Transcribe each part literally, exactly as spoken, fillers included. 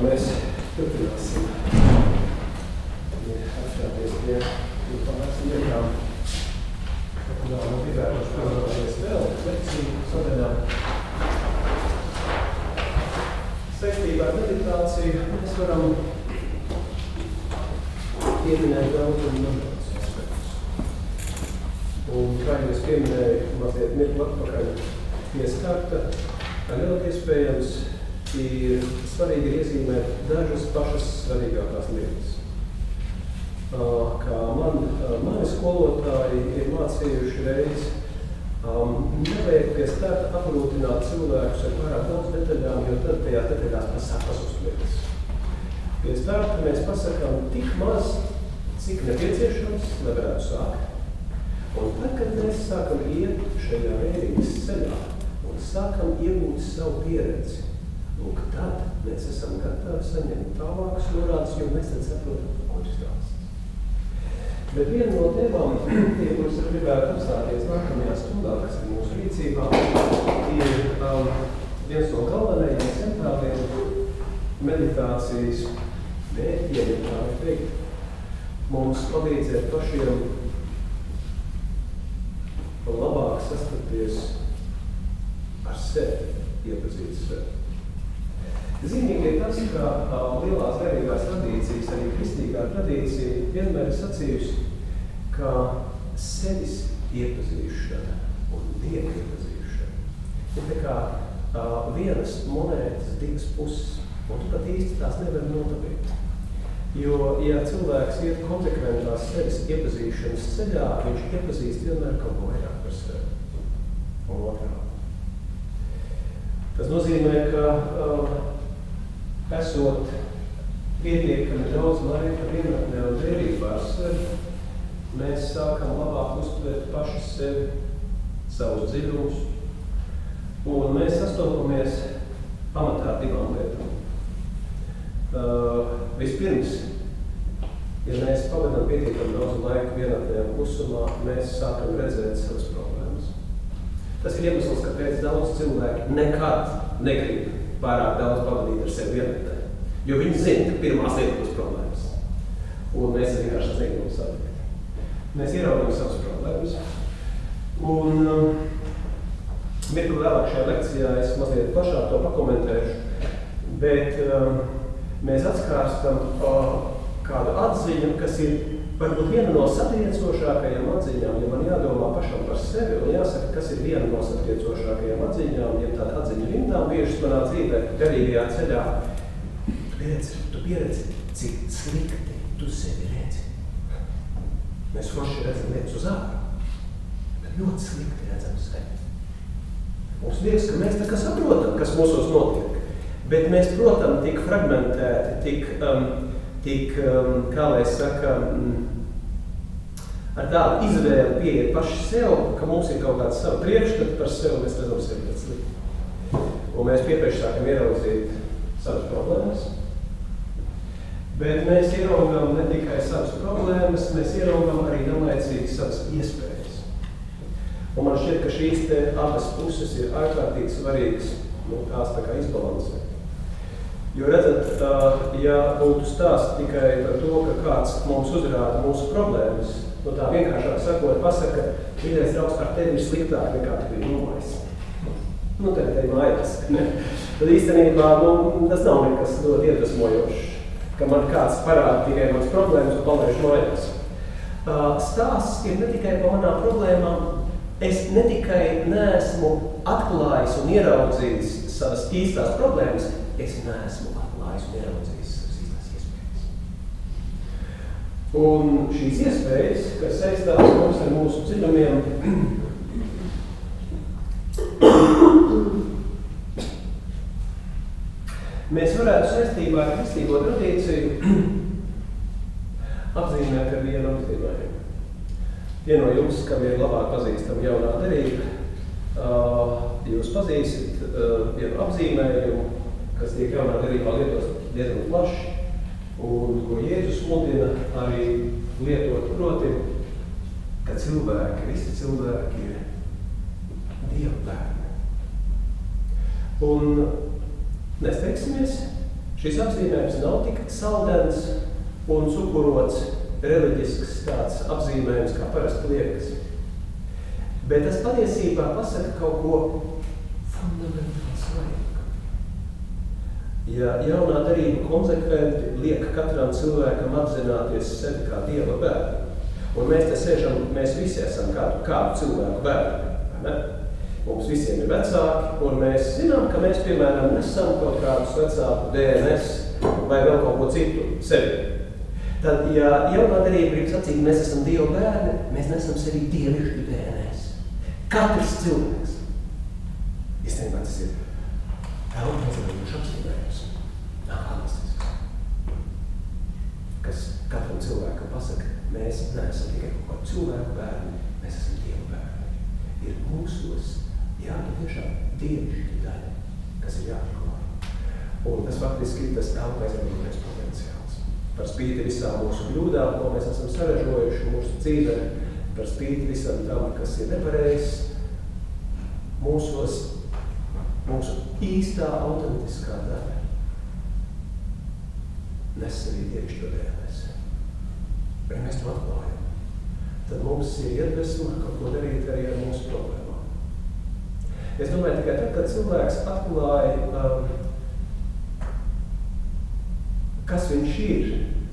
mēs turpināsim atskāties pie pārāks lietām. Jā, man gribētu parunāties vēl lekciju sadaļā. Saistībā ar meditāciju mēs varam pieminēt daudz un dažādas aspektus. Un kā jau es pieminēju mazliet mirkli atpakaļ pieskārta, ļoti iespējams ir svarīgi iezīmēt dažas pašas svarīgākās lietas. Kā man, mani skolotāji ir mācījuši reiz, um, nevajag pie starta aprūtināt cilvēkus ar pārāk daudz detaļām, jo tad tajā detaļās pasāk pasūst lietas. Pie starta mēs pasakām tik maz, cik nepieciešams, lai varētu sākt. Un tad, kad mēs sākam iet šajā vērības ceļā un sākam iegūt savu pieredzi, lūk, tad mēs esam gatavi saņemt tālākas norādes, jo mēs tad saprotam, ko tas stāsts. Bet viena no tēmām, tie, kuras es gribētu apstāties nākamajā stundā, kas ir mūsu rīcībā, ir um, viens no galvenajiem centrāliem meditācijas mērķiem, kā var teikt, mums palīdzēt pašiem labāk sastapties ar sevi, iepazīt sevi. Zīmīgi ir tas, ka uh, lielās garīgās tradīcijas, arī kristīgā tradīcija vienmēr ir sacījusi, ka sevis iepazīšana un dieva iepazīšana ir tā kā uh, vienas monētas divas puses, un tu pat īsti tās nevar notapīt. Jo, ja cilvēks iet konsekventās sevis iepazīšanas ceļā, viņš iepazīst vienmēr kaut ko vairāk par sevi un otrā. Tas nozīmē, ka uh, esot pietiekami daudz laika vienatnē un vērībā ar sevi, mēs sākam labāk uztvert paši sevi, savus dziļumus, un mēs sastopamies pamatā divām lietām. Uh, vispirms, ja mēs pavadām pietiekami daudz laika vienatnē un klusumā, mēs sākam redzēt savas problēmas. Tas ir iemesls, kāpēc daudz cilvēki nekad negrib pārāk daudz pavadīt ar sevi vienatnē, jo viņi zina, ka pirmās lietas būs problēmas. Un mēs vienkārši negribam satikt. Mēs ieraugam savas problēmas. Un um, mirkli vēlāk šajā lekcijā es mazliet plašāk to pakomentēšu, bet um, mēs atskārstam uh, kādu atziņu, kas ir varbūt viena no satriecošākajām atziņām, ja man jādomā pašam par sevi un jāsaka, kas ir viena no satriecošākajām atziņām, ja tāda atziņa rindām biežas manā dzīvē, garīgajā ceļā. Tu pieredzi, tu pieredzi, cik slikti tu sevi redzi. Mēs forši redzam lietas uz ārā, bet ļoti slikti redzam sevi. Mums liekas, ka mēs tā kā saprotam, kas mūsos notiek, bet mēs, protam, tik fragmentēti, tik, um, tik um, kā lai saka, um, ar tādu izvēli pieiet paši sev, ka mums ir kaut kāds savu priekšstatu par sevi, mēs redzam sevi ļoti slikti. Un mēs piepieši sākam ieraudzīt savas problēmas. Bet mēs ieraugam ne tikai savas problēmas, mēs ieraugam arī vienlaicīgi savas iespējas. Un man šķiet, ka šīs te abas puses ir ārkārtīgi svarīgas, nu, tās tā kā izbalansēt. Jo redzat, ja būtu stāsts tikai par to, ka kāds mums uzrāda mūsu problēmas, no tā vienkāršāk sakot, pasaka, mīļais draugs, ar tevi ir sliktāk nekā tu biji nomājis. Nu, tev te ir mājās. Tad īstenībā, nu, tas nav nekas ļoti iedvesmojošs, ka man kāds parāda tikai manas problēmas un palaiž mājās. Stāsts ir ne tikai par manām problēmām, es ne tikai neesmu atklājis un ieraudzījis savas īstās problēmas, es neesmu atklājis un ieraudzījis savas īstās iespējas. Un šīs iespējas, kas saistās mums ar mūsu dziļumiem, mēs varētu saistībā ar kristīgo tradīciju apzīmēt ar vienu apzīmējumu. Tie no jums, kam ir labāk pazīstama jaunā derība, jūs pazīstat vienu apzīmējumu, kas tiek jaunā derībā lietos diezgan plaši, un ko Jēzus mudina arī lietot proti, ka cilvēki, visi cilvēki ir Dieva bērni. Un nesteigsimies, Šis apzīmējums nav tik saldens un cukurots reliģisks tāds apzīmējums, kā parasti liekas. Bet tas patiesībā pasaka kaut ko fundamentāli svarīgu. Ja jaunā darība konsekventi liek katram cilvēkam apzināties sevi kā Dieva bērnu, un mēs te sēžam, mēs visi esam kādu, kādu cilvēku bērni, vai ne? Mums visiem ir vecāki, un mēs zinām, ka mēs, piemēram, nesam kaut kādus vecāku D N S vai vēl kaut ko citu sevi. Tad, ja jaunā darība grib sacīt, mēs esam Dieva bērni, mēs nesam sevi dievišķu D N S. Katrs cilvēks. Īstenībā tas ir elpnezabījuši apzīmējums. Nākālistisks. Kas katram cilvēkam pasaka, mēs neesam tikai kaut kādu cilvēku bērni, mēs esam Dieva bērni. Ir mūsos jābūt tiešām dievišķi daļa, kas ir jāatklāj. Un tas faktiski ir tas elpnezabījušais potenciāls. Par spīti visām mūsu kļūdām, ko mēs esam sarežojuši mūsu dzīvē, par spīti visam tam, kas ir nepareizs, mūsos, mūsu īstā autentiskā daļa nes sevī dievišķo D N S. Ja mēs to atklājam, tad mums ir iedvesma kaut ko darīt arī ar mūsu problēmām. Es domāju, tikai tad, kad cilvēks atklāja, um, kas viņš ir,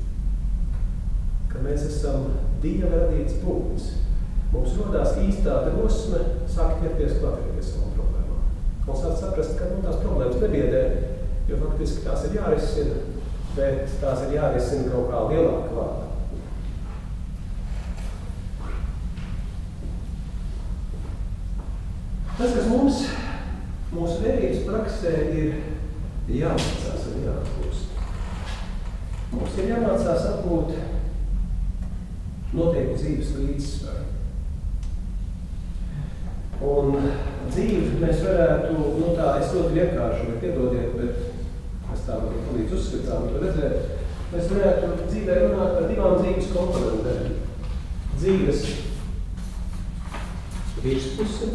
ka mēs esam Dieva radīts būtnes, mums rodās īstā drosme sākt ķerties klāt pie savām problēmām. Un sākt saprast, ka nu, tās problēmas nebiedē, jo faktiski tās ir jārisina, bet tās ir jārisina kaut kā lielāka vārdā. Tas, kas mums, mūsu vērības praksē ir jāmācās un jāatgūst. Mums ir jāmācās atgūt noteiktu dzīves līdzsvaru. Un dzīvi mēs varētu, nu tā, es ļoti vienkārši, bet piedodiet, bet es tā varu palīdz uzskatām to redzēt, mēs varētu dzīvē runāt par divām dzīves komponentēm. Dzīves virspuse,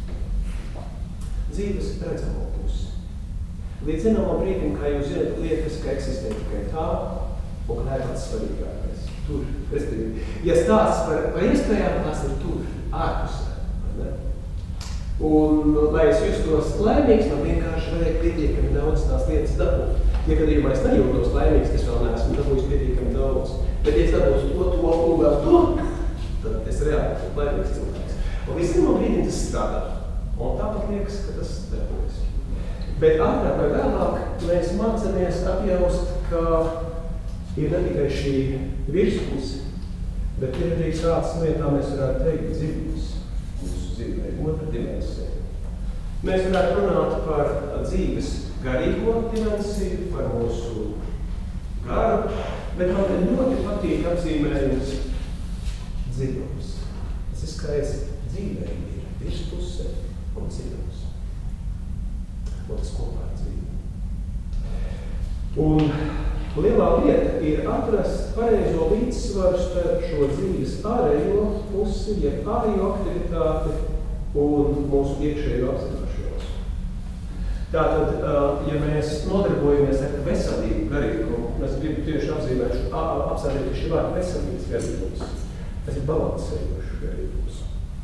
dzīves redzamo pusi. Līdz zināmam brīdim, kā jūs zināt, liekas, ka eksistē tikai tā, un kā ir pats svarīgākais. Tur, respektīvi, ja stāsts par, par iespējām, tās ir tur, ārpusē. Ne? Un, lai es justos laimīgs, man vienkārši vajag pietiekami daudz tās lietas dabūt. Ja gadījumā es nejūtos laimīgs, es vēl neesmu dabūjis pietiekami daudz. Bet, ja es dabūšu to, to un vēl to, tad es reāli esmu laimīgs cilvēks. Un līdz zināmam brīdim tas strādā. Un tāpat liekas, ka tas darbojas. Bet ātrāk vai vēlāk mēs mācāmies apjaust, ka ir ne tikai šī virspuse, bet ir arī kāds, no tā mēs varētu teikt, dzīves mūsu dzīvē, otra dimensija. Mēs varētu runāt par dzīves garīgo dimensiju, par mūsu garu, bet man ļoti patīk apzīmējums dziļums. Tas ir skaists dzīvē ir virspuse un dziļums. Un tas kopā ir dzīve. Un lielā lieta ir atrast pareizo līdzsvaru starp šo dzīves ārējo pusi, jeb ārējo aktivitāti un mūsu iekšējo apzināšanos. Tātad, ja mēs nodarbojamies ar veselību garīgumu, mēs gribu tieši apzīmēt, apsādīt šī vārda veselības garīgums. Tas ir balansējošs garīgums.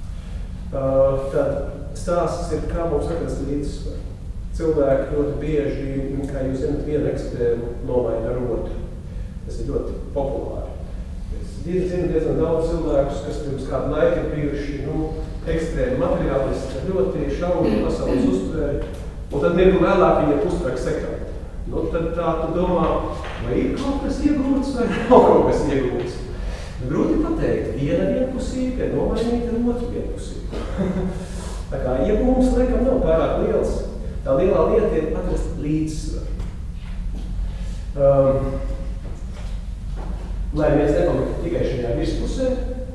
Tad stāsts ir, kā mums atrast līdzsvaru. Cilvēki ļoti bieži, kā jūs zināt, vienu ekstrēmu nomaina ar otru. Tas ir ļoti populāri. Es zinu diezgan daudz cilvēkus, kas pirms kādu laiku ir bijuši nu, ekstrēmi materiālisti, ļoti šauri pasaules uztveri, un tad mirkli vēlāk viņa uztveri sekā. Nu, tad tā tu domā, vai ir kaut kas iegūts vai nav kaut kas iegūts. Grūti pateikt, viena vienpusīga ir nomainīta ar otru vienpusīgu. Tā kā iegūms laikam nav pārāk liels. Tā lielā lieta ir atrast līdzsvaru. Um, lai mēs nepaliktu tikai šajā virspusē,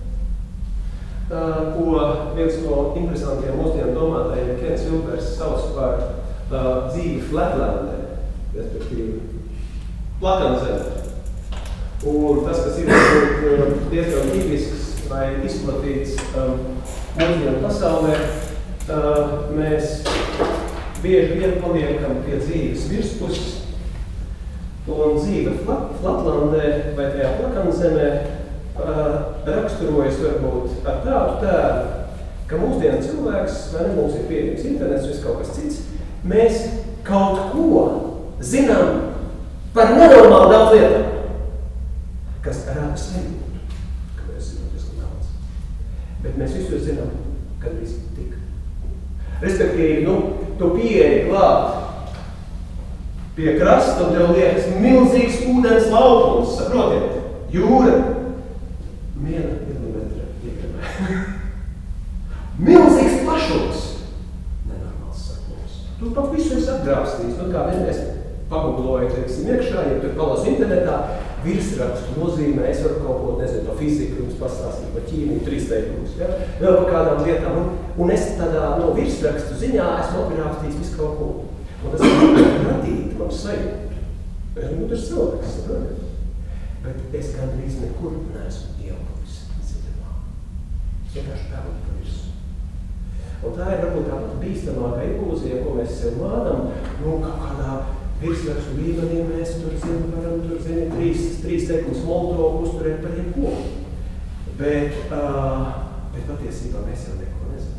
uh, ko viens no interesantiem mūsdienu domātājiem Kens Vilbers sauc par uh, dzīvi flatlandē, respektīvi plakanzemē. Un tas, kas ir uh, diezgan tipisks vai izplatīts um, mūsdienu pasaulē, uh, mēs bieži vien paliekam pie dzīves virspuses, Un dzīve Flat, Flatlandē vai tajā Plakanzemē uh, raksturojas varbūt ar tādu tēlu, ka mūsdienu cilvēks, vai ne, mums ir pieejams internets, viss kaut kas cits, mēs kaut ko zinām par nenormāli daudz lietām, kas rāda sajūtu, ka mēs zinām diezgan daudz. Bet mēs visu zinām, kad viss tik. Respektīvi, nu, tu pieeji klāt pie krasta, un tev liekas milzīgs ūdens laukums, saprotiet? Jūra. Viena milimetra iegremē. Milzīgs plašums. Nenormāls sakums. Tu pat visu esi apgrābstījis. Nu, kā vienreiz pagugloju, teiksim, iekšā, ja tu palas internetā, virsrakstu nozīmē, es varu kaut ko, nezinu, pa fiziku jums pastāstīt, pa ķīmiju, trīs teikumus, ja? Vēl pa kādām lietām. Un, un es tādā no virsrakstu ziņā esmu apgrābstījis visu kaut ko. Un tas ir radīt man sajūtu. Es esmu tas cilvēks, saprotiet? Bet es gandrīz nekur neesmu ielikis dziļumā. Es vienkārši pelnu pa visu. Un tā ir varbūt tā bīstamākā ilūzija, ko mēs sev mādam, nu, kaut kādā virsrakstu līmenī mēs tur zinām, varam tur zināt trīs, trīs teikumus Moldovu uzturēt par jebko. Bet, uh, bet patiesībā mēs jau neko nezinām.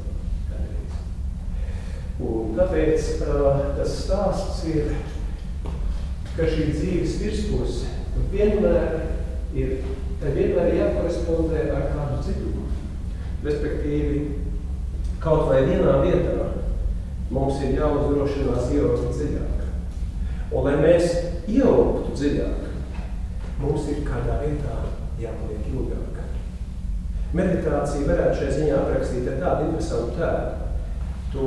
Un tāpēc uh, tas stāsts ir, ka šī dzīves virspuse vienmēr ir, tai vienmēr ir jākorespondē ar kādu dziļumu. Respektīvi, kaut vai vienā vietā mums ir jāuzdrošinās ieaugt dziļāk. Un, lai mēs ieaugtu dziļāk, mums ir kādā vietā jāpaliek ilgāk. Meditācija varētu šai ziņā aprakstīt ar tādu interesantu tēlu. Tu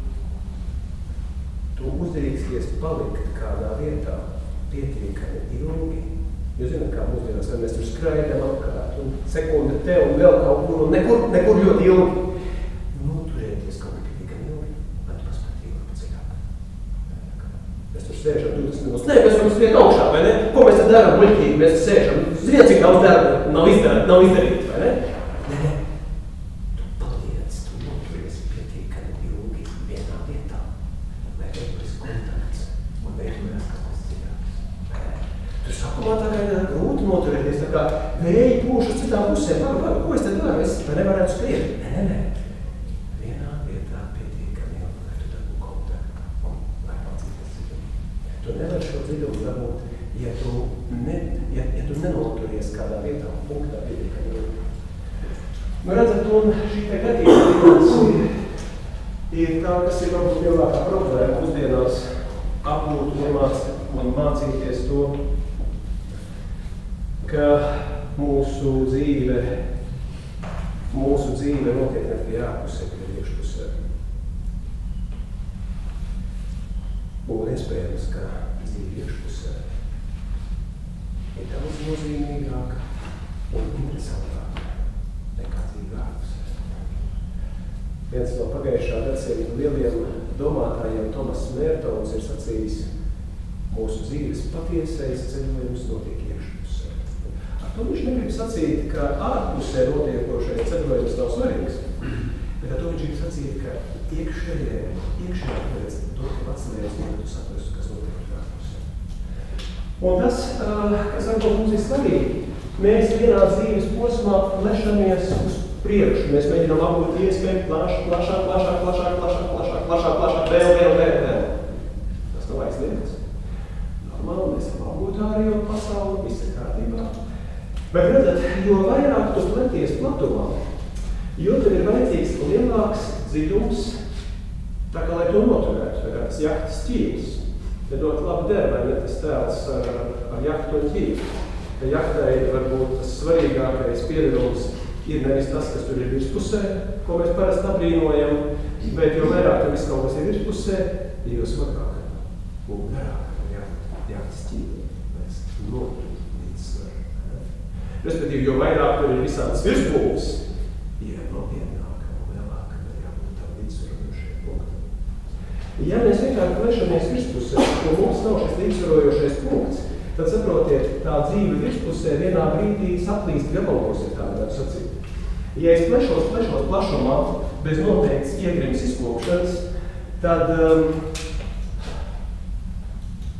Tu uzdrīksties palikt kādā vietā pietiekami ilgi. Jūs zināt, kā mūsdienās, vai mēs tur skraidām apkārt, un sekunde te un vēl kaut kur, un nekur, nekur ļoti ilgi. Noturēties kaut kā pietiekami ilgi, lai tu paspēt ilgi pa dziļāk. Mēs tur sēžam divdesmit minūtes. Nē, mēs varam skriet augšā, vai ne? Ko mēs tad darām muļķīgi? Mēs sēžam. Ziniet, cik daudz darba nav izdarīt, nav izdarīt, vai ne? Nē, nē. Tu paliec, tu noturies pietiekami ilgi vienā vietā. Tur sākumā tā kā ir grūti noturēties, tā kā vēji pūš uz citām pusēm. Paga, paga, ko es te daru? Es tā nevarētu skriet. Nē, nē, nē. Vienā vietā pietiekami ilgi, lai tu dabū kontaktu un lai mācīties dziļumu. Tu nevar šo dziļumu dabūt, ja tu, ne, ja, ja tu nenoturies kādā vietā un punktā pietiekami ilgi. Nu, redzat, un šī te gadījums ir, ir tā, kas ir varbūt lielākā problēma mūsdienās apgūt un mācīt, un mācīties to, ka mūsu dzīve, mūsu dzīve notiek ne tikai ārpusē, bet arī iekšpusē. Būtu iespējams, ka dzīve iekšpusē ir daudz nozīmīgāka un interesantāka nekā dzīve ārpusē. Viens no pagājušā gadsimta lieliem domātājiem Tomas Mērtons ir sacījis, mūsu dzīves patiesais ceļojums notiek iekšpusē. Ar to viņš negrib sacīt, ka ārpusē notiekošais ceļojums nav svarīgs, bet ar to viņš grib sacīt, ka iekšējē, iekšējā pēc to, ka atcerējies, ja tu saprastu, kas notiek ārpusē. Un tas, kas varbūt mums ir svarīgi, mēs vienā dzīves posmā lešamies uz priekšu. Mēs mēģinām apgūt iespēju plašāk, plašāk, plašāk, plašāk, plašāk, plašāk, plašāk, plašāk, vēl, vēl, vēl, vēl. Tas nav aizliegts. Normāli, mēs esam apgūtāri jau pasauli, viss ir kārtībā. Bet, redzat, jo vairāk tu pleties platumā, jo tev ir vajadzīgs lielāks dziļums, tā kā lai to noturētu, vai tas jahtas ķīvs. Te dot labu der, vai ne tas tēls ar, ar jahtu un ķīvu. Ka jahtai varbūt tas svarīgākais piedarums ir nevis tas, kas tur ir virspusē, ko mēs parasti apbrīnojam, bet jo vairāk tur viss kaut kas ir virspusē, jo smagāk un garāk jahtas ķīvu. Mēs noturim līdzsvaru. Respektīvi, jo vairāk tur ir visādas virsbūves, ir nopietnāka un lielāka, tad jābūt tam līdzsvarojošajai punktam. Ja mēs vienkārši plešamies virspusē, un mums nav šis līdzsvarojošais punkts, tad saprotiet, tā dzīve virspusē vienā brīdī saplīst gabalos, ja tā varētu sacīt. Ja es plešos, plešos plašumā, bez noteikts iegrims izplūkšanas, tad, um,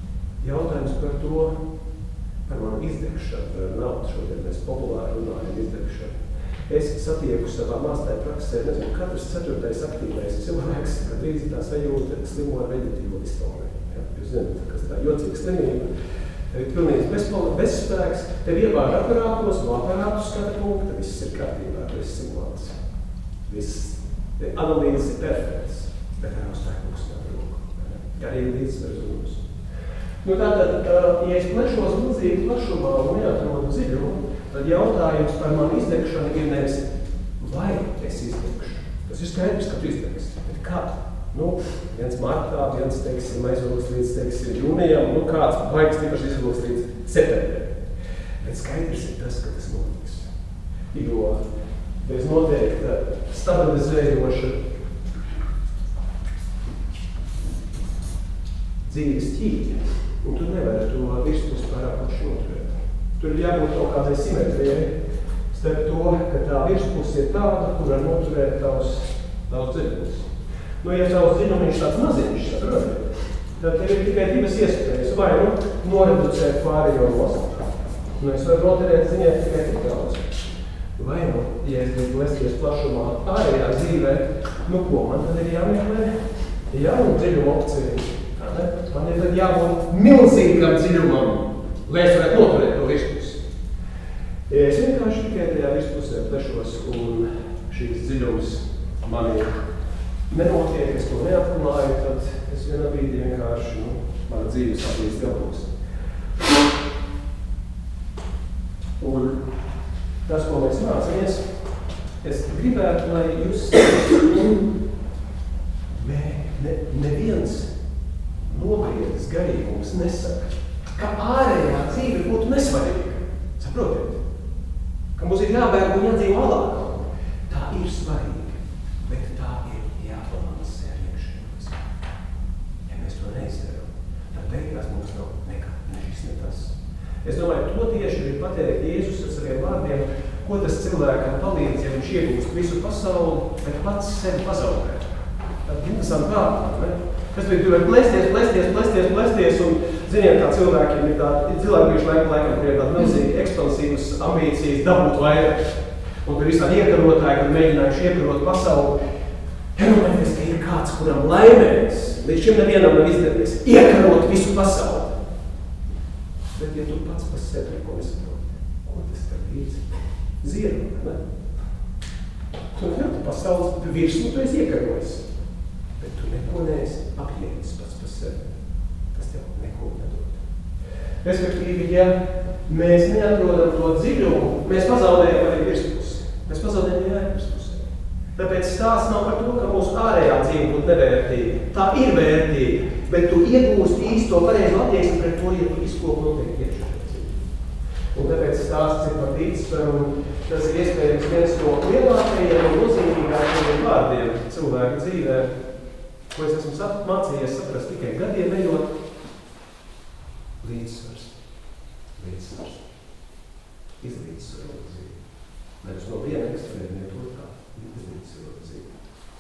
jautājums par to, par manu izdegšanu, par naudu. Šodien mēs populāri runājam izdegšanu. Es satieku savā mācītāju praksē, nezinu, katrs ceturtais aktīvais cilvēks, kad drīz tā sajūta slimo ar veģetīvo distoniju. Ja? Jūs zināt, kas tā jocīga slimība, tev ir pilnīgs bezspēks, tev ievāra aparātos, no aparātu skata punkta, viss ir kārtībā, tu esi simulāts. Viss, analīzes ir perfekts, bet tā nav spēkus nav roku. Arī līdzsver zūmus. Nu tātad, ja es plešos milzīgi plašumā un neatrodu dziļumu, tad jautājums par manu izdegšanu ir nevis, vai es izdegšu. Tas ir skaidrs, ka tu izdegsi. Bet kā? Nu, viens martā, viens, teiksim, aizvilks līdz, teiksim, jūnijam, nu kāds baigs tipaši izvilks līdz septembrim. Bet skaidrs ir tas, ka tas notiks. Jo bez noteikta stabilizējoša dzīves ķīļa, un tu nevari to virspus pārāk plaši noturēt. Tur ir jābūt kaut kādai simetrijai starp to, ka tā virspus ir tāda, kur var noturēt tavs, tavs dziļums. Nu, ja tavs dziļumiņš tāds maziņš, saproti, tad tev ir tikai divas iespējas. Vai nu noreducēt pārējo nost, nu es varu noturēt ziņēt tikai tik daudz. Vai nu, ja es gribu lesties plašumā ārējā dzīvē, nu ko man tad ir jāmeklē? Jaunu dziļumu opciju. Man ir tad jābūt milzīgam dziļumam, lai es varētu noturēt to virspusi. Ja es vienkārši tikai tajā virspusē plešos un šīs dziļums mani nenotiek, es to neapklāju, tad es vienā brīdī vienkārši, nu, mana dzīves attīst gabalus. Un tas, ko mēs mācāmies, es gribētu, lai jūs ne, ne, neviens nobriedis garīgums nesaka, ka ārējā dzīve būtu nesvarīga. Saprotiet? Ka mums ir jābēg un jādzīvo alā. Tā ir svarīga, bet tā ir jābalansē ar iekšējos. Ja mēs to neizdarām, tad beigās mums nav nekā, ne šis, ne tas. Es domāju, to tieši ir pateikt Jēzus ar saviem vārdiem, ko tas cilvēkam palīdz, ja viņš iegūst visu pasauli, bet pats sevi pazaudē. Tad interesanti vārdi, ne? Kas bija tur var plēsties, plēsties, plēsties, plēsties, un ziniet, kā cilvēkiem ir tādi, cilvēki bijuši laikam, laikam, kur ir tādi milzīgi ekspansīvas ambīcijas dabūt vairāk. Un tur visādi iekarotāji, kad mēģinājuši iekarot pasauli. Iedomājieties, ka ir kāds, kuram laimēs, līdz šim nevienam nav izdevies, iekarot visu pasauli. Bet ja tu pats par sevi neko nesaproti, ko tas tev līdz? Zieru, ne? Tu nevar pasaules virsmu, tu esi iekarojis. Bet tu neko neesi apjēdis pats par sevi. Tas tev neko nedod. Respektīvi, ja mēs neatrodam to dziļumu, mēs pazaudējam arī virspusi. Mēs pazaudējam arī virspusē. Tāpēc stāsts nav par to, ka mūsu ārējā dzīve būtu nevērtīga. Tā ir vērtīga, bet tu iegūsti īsto pareizo attieksmi pret to, ja tu izkopu noteikti iekšējā dzīve. Un tāpēc stāsts ir par līdzsvaru, un tas ir iespējams viens no lielākajiem un nozīmīgākajiem vārdiem cilvēka dzīvē, ko es esmu mācījies saprast tikai gadiem ejot. Līdzsvars. Līdzsvars. Izlīdzsvarot dzīvi. Nevis no viena ekstrēmiem to tā. Izlīdzsvarot dzīvi.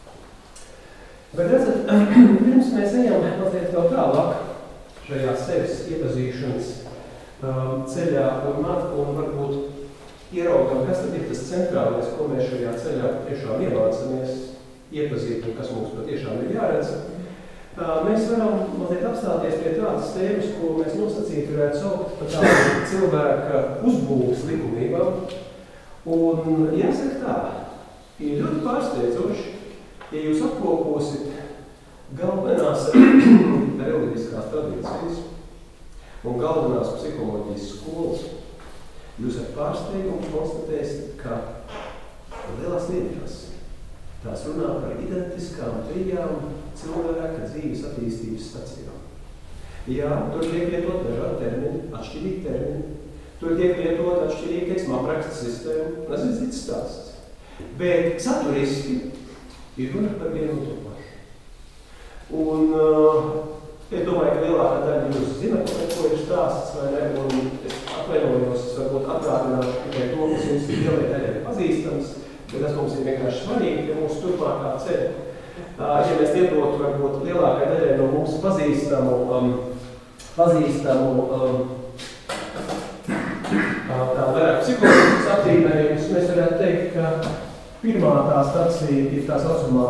Bet redzat, pirms mēs ejam mazliet vēl tālāk šajā sevis iepazīšanas um, ceļā un, un varbūt ieraugam, kas tad ir tas centrālais, ko mēs šajā ceļā tiešām iemācamies iepazīt un kas mums patiešām ir jāredz. Mēs varam mazliet apstāties pie tādas tēmas, ko mēs nosacītu varētu saukt par tādu cilvēka uzbūves likumībām. Un jāsaka tā, ir ļoti pārsteidzoši, ja jūs apkoposit galvenās reliģiskās tradīcijas un galvenās psiholoģijas skolas, jūs ar pārsteigumu konstatēsiet, ka lielās lietās tās runā par identiskām trijām cilvēka dzīves attīstības stacijām. Jā, tur tiek lietot dažādi termini, atšķirīgi termini. Tur tiek lietot atšķirīgi, teiksim, apraksta sistēma. Tas ir cits stāsts. Bet saturiski ir runa par vienu un to pašu. Un uh, es domāju, ka lielākā daļa jūs zināt, ko ir stāsts, vai ne? Un es atvainojos, es varbūt atgādināšu tikai to, kas jums ir lielai daļai pazīstams. Bet tas mums ir vienkārši svarīgi, ja mūsu turpmākā ceļa. Ja mēs iedotu varbūt lielākai daļai no mums pazīstamu um, pazīstamu um, tā vairāk psiholoģiskas attīmējumus, mēs varētu teikt, ka pirmā tā stacija ir tā saucamā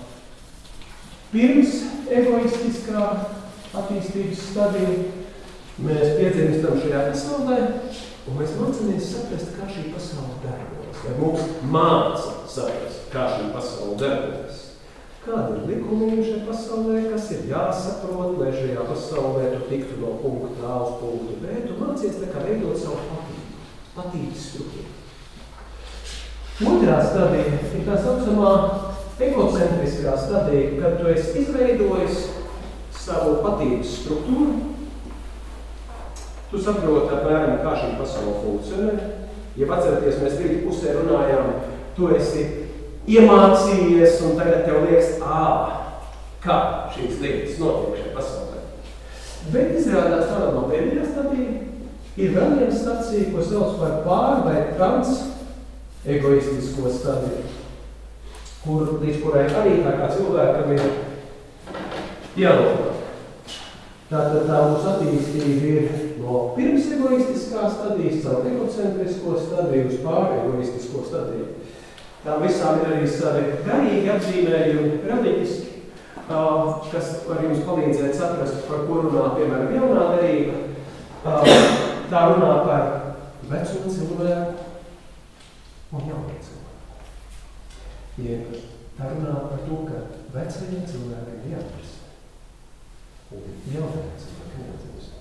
pirms egoistiskā attīstības stadija. Mēs piedzimstam šajā pasaulē, un mēs mācāmies saprast, kā šī pasaule darbojas. Vai mums māca saprast, kā šī pasaule darbojas. Kāda ir likumība šajā pasaulē, kas ir jāsaprot, lai šajā pasaulē tu tiktu no punkta A uz punktu B, tu mācies tā kā veidot savu patību, patību struktūru. Otrā stadija ir tā saucamā egocentriskā stadija, kad tu esi izveidojis savu patības struktūru, tu saproti apmēram, kā šī pasaule funkcionē. Ja atceraties, mēs rīt pusē runājām, tu esi iemācījies un tagad tev liekas, ā, kā šīs lietas notiek šajā pasaulē. Bet izrādās tādā no pēdējā stadija ir vēl viena stacija, ko sauc par pār vai trans egoistisko stadiju, kur, līdz kurai arī tā kā cilvēkam ir jānonāk. Tātad tā mūsu attīstība ir no pirms egoistiskā stadijas, caur egocentrisko stadiju uz pār egoistisko stadiju. Tā visām ir arī savi garīgi atzīmējumi, reliģiski, kas var jums palīdzēt saprast, par ko runā, piemēram, jaunā derība. Tā runā par veco cilvēku un jauno cilvēku. Jeb tā runā par to, ka vecajiem cilvēkiem jāatrast. Un jaunajiem cilvēkiem jāatrast.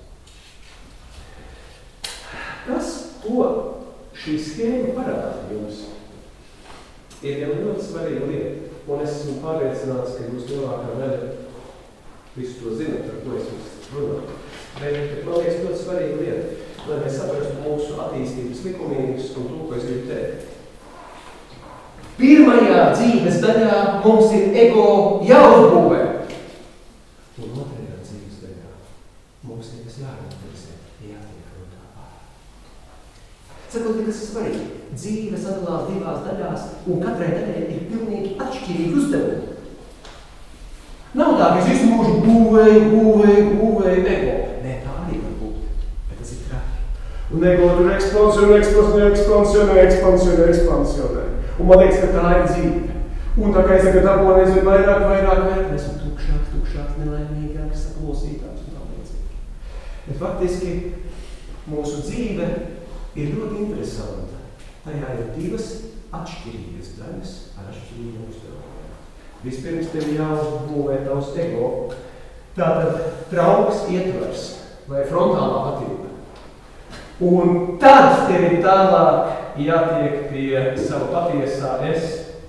Tas, ko šī schēma parāda jums, ir jau ļoti svarīga lieta, un es esmu pārliecināts, ka jūs lielākā daļa visu to zināt, par ko es jums runāju. Bet man liekas ļoti svarīga lieta, lai mēs saprastu mūsu attīstības likumības un to, ko es gribu teikt. Pirmajā dzīves daļā mums ir ego jāuzbūvē, un otrajā dzīves daļā mums ir kas jārealizē, jātiek no tā pār. Sakot, kas ir svarīgi? Dzīve sadalās divās daļās, un katrai daļai ir pilnīgi atšķirīgi uzdevumi. Nav tā, ka es visu mūžu būvēju, būvēju, būvēju ego. Nē, tā arī var būt, bet tas ir traki. Un ego tur ekspansionē, ekspansionē, ekspansionē, ekspansionē, ekspansionē. Un man liekas, ka tā ir dzīve. Un tā kā es tagad dabonies ir vairāk, vairāk, vairāk, esmu tukšāks, tukšāks, nelaimīgāks, saklosītāks un tā līdzīgi. Bet faktiski mūsu dzīve ir ļoti interesanta. Tajā ir divas atšķirīgas daļas ar atšķirīgiem uzdevumiem. Vispirms tev jāuzbūvē tavs ego, tātad trauks ietvers vai frontālā patība. Un tad tev ir tālāk jātiek pie sava patiesā es.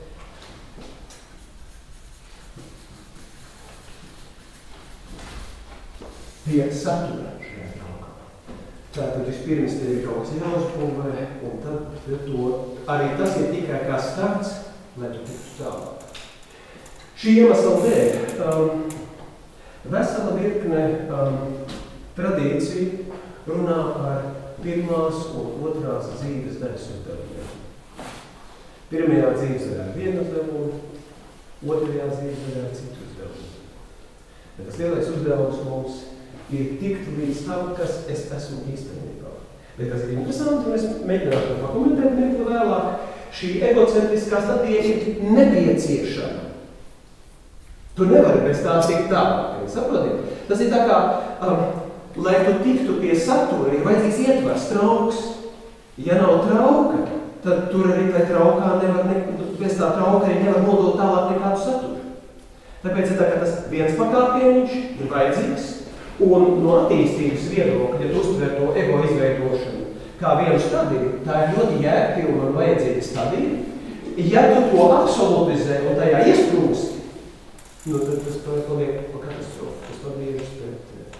Pie satura. Tātad vispirms tev ir kaut kas jāuzbūvē, un tad to arī tas ir tikai kā starts, lai tu tiktu tālāk. Šī iemesla dēļ um, vesela virkne um, tradīcija runā par pirmās un otrās dzīves daļas uzdevumiem. Pirmajā dzīves daļā ir viena uzdevuma, otrajā dzīves daļā ir citu uzdevumu. Bet tas lielais uzdevums mums ir tikt līdz tam, kas es esmu īstenībā. Bet tas ir interesanti, un es mēģināšu to pakomentēt mirkli vēlāk. Šī egocentriskā stadija ir nepieciešama. Tu nevari bez tā tikt tālāk, saprotiet? Tas ir tā kā, um, lai tu tiktu pie satura, ir vajadzīgs ietvers, trauks. Ja nav trauka, tad tur arī tai traukā nevar, ne, bez tā trauka arī nevar nodot tālāk nekādu saturu. Tāpēc ir tā, ka tas viens pakāpieniņš ir vajadzīgs, un no attīstības viedokļa, ja tu uztver to ego izveidošanu kā vienu stadiju, tā ir ļoti jēgpilna un vajadzīga stadija. Ja tu to absolutizē un tajā iesprūsti, nu tad tas paliek pa katastrofu, tas paliek pret.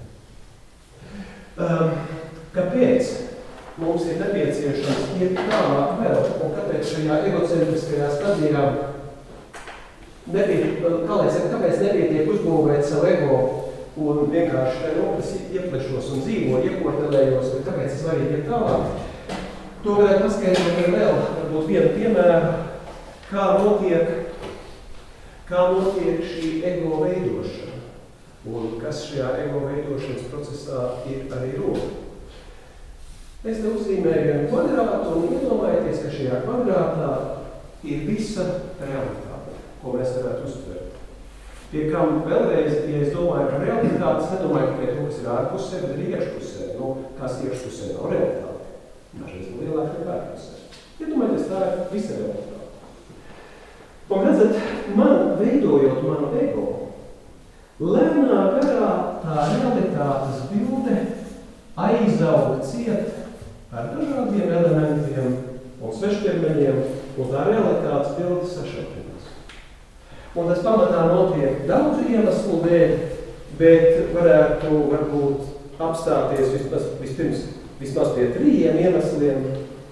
Um, kāpēc mums ir nepieciešams iet tālāk vēl, un kāpēc šajā egocentriskajā stadijā nepietiek, kā lai saka, kāpēc nepietiek uzbūvēt savu ego un vienkārši rokas ieplešos un dzīvo, ieportelējos, bet kāpēc es varētu iet tālāk? To varētu paskaidrot ar vēl, varbūt vienu piemēru, kā notiek, kā notiek šī ego veidošana un kas šajā ego veidošanas procesā ir arī runa. Es te uzzīmēju vienu kvadrātu un iedomājieties, ka šajā kvadrātā ir visa realitāte, ko mēs varētu uztvert. Pie kam vēlreiz, ja es domāju par realitāti, es nedomāju tikai to, kas ir ārpusē, bet arī iekšpusē. Nu, kas iekšpusē nav realitāte. Dažreiz ir lielāk nekā ārpusē. Iedomājieties, tā ir visa realitāte. Un redzat, man veidojot manu ego, lēnā garā tā realitātes bilde aizaug ciet ar dažādiem elementiem un svešķermeņiem, un tā realitātes bilde sašaurinās. Un tas pamatā notiek daudzu iemeslu dēļ, bet varētu varbūt apstāties vismaz, vispirms vismaz pie trījiem iemesliem,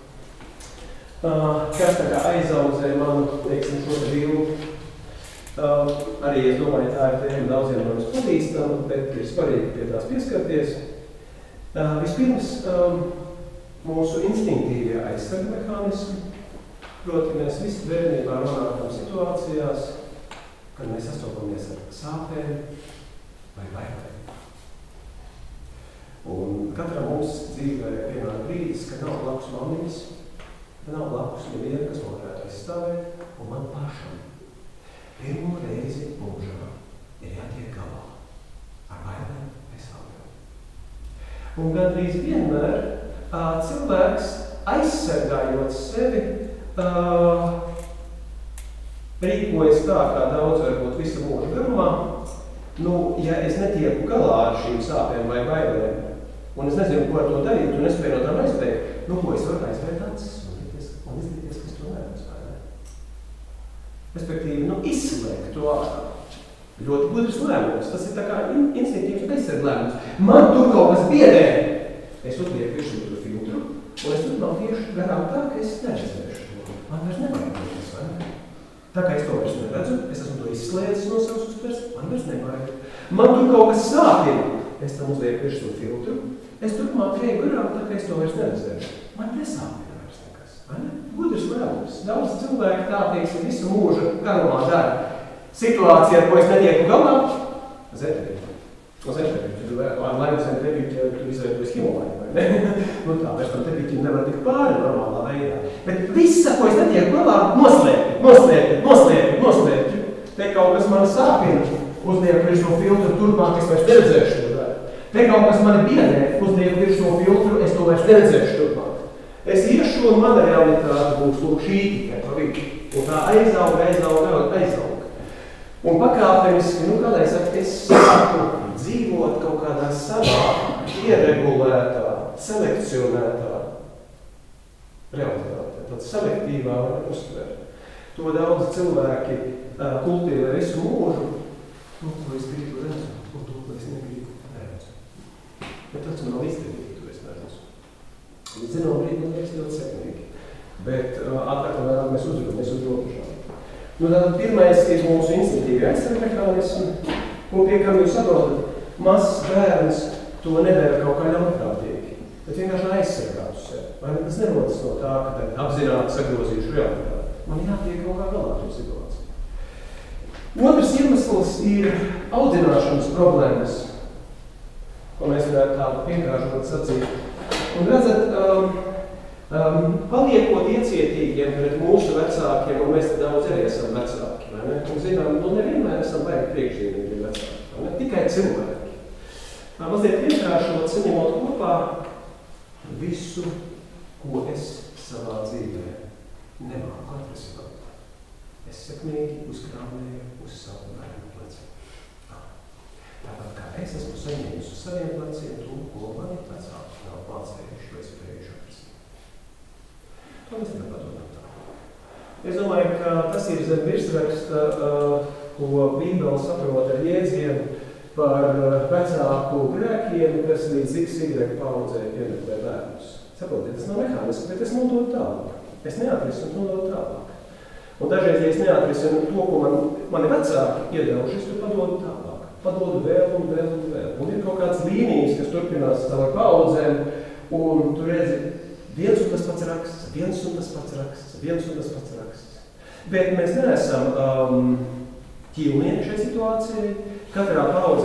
kas tā kā aizaudzē manu, teiksim, šo te bildi. Uh, arī es domāju, tā ir tēma daudziem no mums pazīstama, bet ir svarīgi pie tās pieskarties. Uh, vispirms, um, mūsu instinktīvie aizsarga mehānismi, proti mēs visi bērnībā nonākam situācijās, kad mēs sastopamies ar sāpēm vai bailēm. Un katram mums dzīvē pienāk brīdis, ka nav blakus mammiņas, ka nav blakus neviena, kas man varētu aizstāvēt, un man pašam pirmo reizi mūžā ir jātiek galā ar bailēm vai sāpēm. Un gandrīz vienmēr uh, cilvēks aizsargājot sevi uh, rīkojas tā, kā daudz varbūt visu mūžu garumā. Nu, ja es netieku galā ar šīm sāpēm vai bailēm, un es nezinu, ko ar to darīt, un es spēju no tām aizbēgt, nu, ko es varu aizvērt acis un izdarīties, ka es to neredzu. Respektīvi, nu, izslēgt to ārā. Ļoti gudrs lēmums. Tas ir tā kā instinktīvs aizsarga lēmums. Man tur kaut kas biedē. Es uzlieku visu tur filtru, un es tur nav tieši garām tā, ka es neredzēšu to. Man vairs nevajag tas, vai ne? Tā kā es to vairs neredzu, es esmu to izslēdzis no savas uztvers, man vairs nevajag. Man tur kaut kas sāpina. Es tam uzlieku visu filtru. Es turpmāk eju garām, tā kā es to vairs neredzēšu. Man nesāpina. Gudrs lēmums. Daudz cilvēki tā, teiksim, visu mūžu garumā dara. Situācija, ar ko es netieku galā, zemtepīķi. No zemtepīķi. Ar laimu zemtepīķi tur izveidojas Himalāju, vai ne? Nu tā, vairs tam tepīķim nevar tikt pāri normālā veidā. Bet viss, ar ko es netieku galā, noslēpju, noslēpju, noslēpju, noslēpju. Te kaut kas mani sāpina, uzlieku virs šo filtru, turpmāk es vairs neredzēšu to daru. Te kaut kas mani biedē, uzlieku virs šo filtru, es to vairs neredzēšu turpmāk. Es iešu un mana realitāte būs lūk šī tikai pa vidu. Un tā aizaug, aizaug, aizaug. Un pakāpeniski, nu kādai saka, es sāku dzīvot kaut kādā savā, ieregulētā, selekcionētā realitātē. Tad selektīvā var uztvert. To daudz cilvēki uh, kultīvē visu mūžu. To, ko es gribu redzu, un to, ko es negribu redzu. Bet tas man nav izdarīgi, to es neredzu. Līdz zinām brīdi man liekas ļoti sekmīgi, bet uh, ātrāk un vēlāk mēs uzrunāmies uz robežām. Nu, tātad pirmais ir mūsu instinktīvi aizsarga mehānismi, un pie kam jūs saprotat, mazs bērns to nedara kaut kā ļaunprātīgi, bet vienkārši aizsargāt uz sevi. Vai tas nerodas no tā, ka tagad apzināti sagrozīšu realitāti? Man jātiek kaut kā galā to situāciju. Otrs iemesls ir audzināšanas problēmas, ko mēs varētu tādu vienkāršot sacīt. Un redzat, um, um, paliekot iecietīgiem pret mūsu vecākiem, un mēs te daudz arī esam vecāki, vai ne? Un zinām, nu nevienmēr esam baigi priekšzīmīgi vecāki, vai ne? Tikai cilvēki. Tā mazliet vienkāršot, saņemot kopā visu, ko es savā dzīvē nemāku atrisināt. Es sekmīgi uzkrāmēju uz savu bērnu pleci. Tāpat kā es esmu saņēmis uz saviem pleciem to, ko mani vecāki nav mācējuši vai spējuši atrisināt. To mēs nevar padomāt tā. Es domāju, ka tas ir zem virsraksta, ko Bībele saprot ar jēdzienu par vecāku grēkiem, kas līdz X Y paudzē piemeklē bērnus. Saprotiet, tas nav mehāniski, bet es nodod tālāk. Es neatrisinu un nodod tālāk. Un dažreiz, ja es neatrisinu to, ko man, mani vecāki iedevuši, es to padodu tālāk. Padodu vēl un vēl un vēl. Un ir kaut kāds līnijas, kas turpinās caur paudzēm, un tu redzi viens un tas pats raksts, viens un tas pats raksts, viens un tas pats raksts. Bet mēs neesam um, ķīlnieki šai situācijai. Katrā paudzē varētu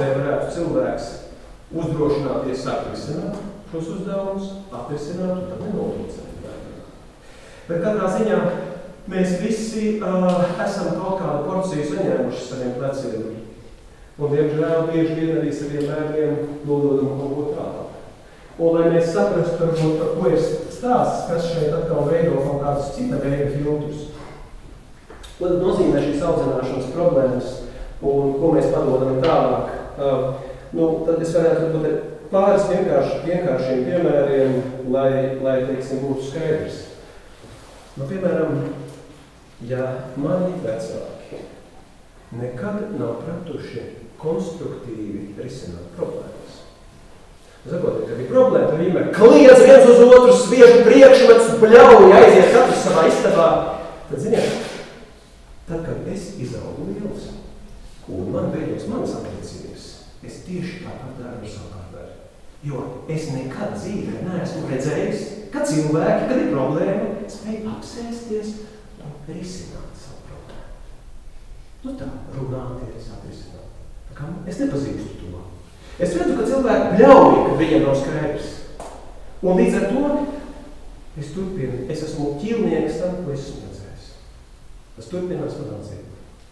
varētu cilvēks uzdrošināties sākt risināt šos uzdevumus, atrisināt un tad nenolūcēt. Bet katrā ziņā mēs visi uh, esam kaut kādu porciju saņēmuši saviem pleciem. Un, diemžēl, bieži vien arī saviem bērniem nododam kaut ko tālāk. Un, lai mēs saprastu, varbūt, par ko ir stāsts, kas šeit atkal veido kaut kādus cita veida filtrus. Ko tad nozīmē šīs audzināšanas problēmas un ko mēs padodam tālāk? Uh, nu, tad es varētu varbūt ar pāris vienkārši, vienkāršiem piemēriem, lai, lai teiksim, būtu skaidrs. Nu, piemēram, ja mani vecāki nekad nav pratuši konstruktīvi risināt problēmas. Sakot, ka bija problēma, tad vienmēr kliedz viens uz otru, sviež priekšmetus, bļauj, aiziet katrs savā istabā. Tad, ziniet, tad, kad es izaugu liels un man beidzos manas attiecības, es tieši tāpat daru ar savu partneri. Jo es nekad dzīvē neesmu redzējis, ka cilvēki, kad ir problēma, spēj apsēsties un risināt savu problēmu. Nu tā, runāties, atrisināt. Tā kā es nepazīstu to. Es redzu, ka cilvēki bļauj, kad viņiem nav skaidrs. Un līdz ar to es turpinu, es esmu ķilnieks tam, ko es esmu redzējis. Tas turpinās manā dzīvē.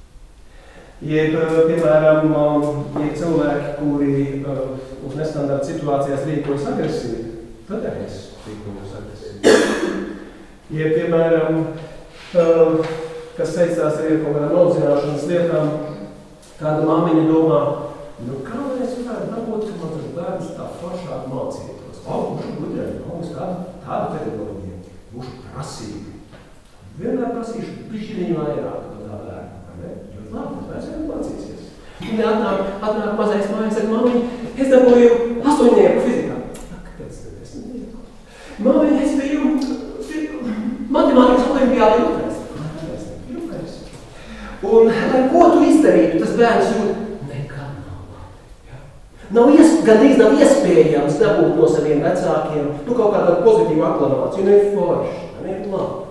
Jeb, piemēram, ir cilvēki, kuri uh, uz nestandarta situācijās rīkojas agresīvi, tad arī es rīkojos agresīvi. Jeb, piemēram, uh, kas saistās arī ar kaut kādām audzināšanas lietām, kāda māmiņa domā, nu kā mēs varētu dabūt, ka man tas bērns tā foršāk mācītos? O, būšu gudrēm, būs tāda, tāda pedagoģija, būšu prasība. Vienmēr prasīšu pišķiņu vairāk no tā bērna, vai ne? Jo labi, tas bērns jau mācīsies. Un atnāk, atnāk mazais mājas, saka, māmiņa, es dabūju astoņnieku fizikā. Kāpēc tad es nedēļu? Māmiņa, es biju matemātikas olimpiāda jūtājs. Kāpēc tad jūtājs? Un, lai ko tu izdarītu, tas bērns jūt, nekad nav labi. Ja? Nav ies, gandrīz nav iespējams dabūt no saviem vecākiem, nu kaut kādu pozitīvu aklamāciju, nu ir forši, nu ir labi.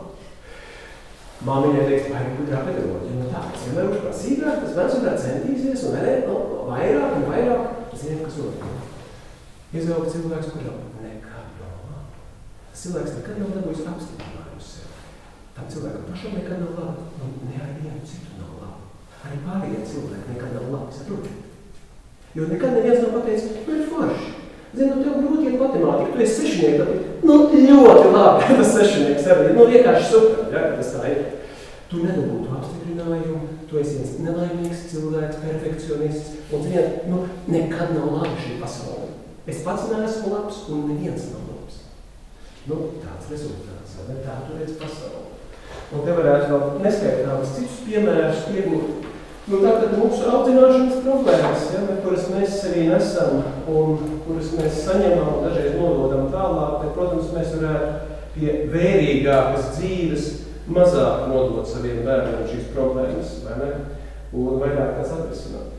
Māmiņai teiks, vai ir gudrā pedagoģija, nu tā, es vienmēr būšu prasīgāk, tas bērns vienmēr centīsies, un ne, nu, vairāk un vairāk, ziniet, kas otru. Izaug cilvēks, kuram nekad nav labi. Tas cilvēks nekad nav dabūjis apstiprinājumu sev. Tam cilvēkam pašam nekad nav labi, un ne arī vienu citu nav labi. Arī pārējie cilvēki nekad nav labi, saprotiet? Jo nekad neviens nav pateicis, nu ir forši. Zini, nu tev grūti iet matemātika, tu esi sešinieks, tad, nu ļoti labi, tas sešinieks arī, nu vienkārši super, ja, tas tā ir. Tu nedabūtu apstiprinājumu, tu esi viens nelaimīgs cilvēks, perfekcionists, un ziniet, nu nekad nav labi šī pasaule. Es pats neesmu labs, un neviens nav labs. Nu, tāds rezultāts, vai tā tu redz pasauli. Un te varētu vēl neskaitāmas citus piemērus iegūt. Nu, tātad mūsu audzināšanas problēmas, ja, kuras mēs sevī nesam un kuras mēs saņemam un dažreiz nododam tālāk, tad, protams, mēs varētu pie vērīgākas dzīves mazāk nodot saviem bērniem šīs problēmas, vai ne? Un vairāk tās atrisināt.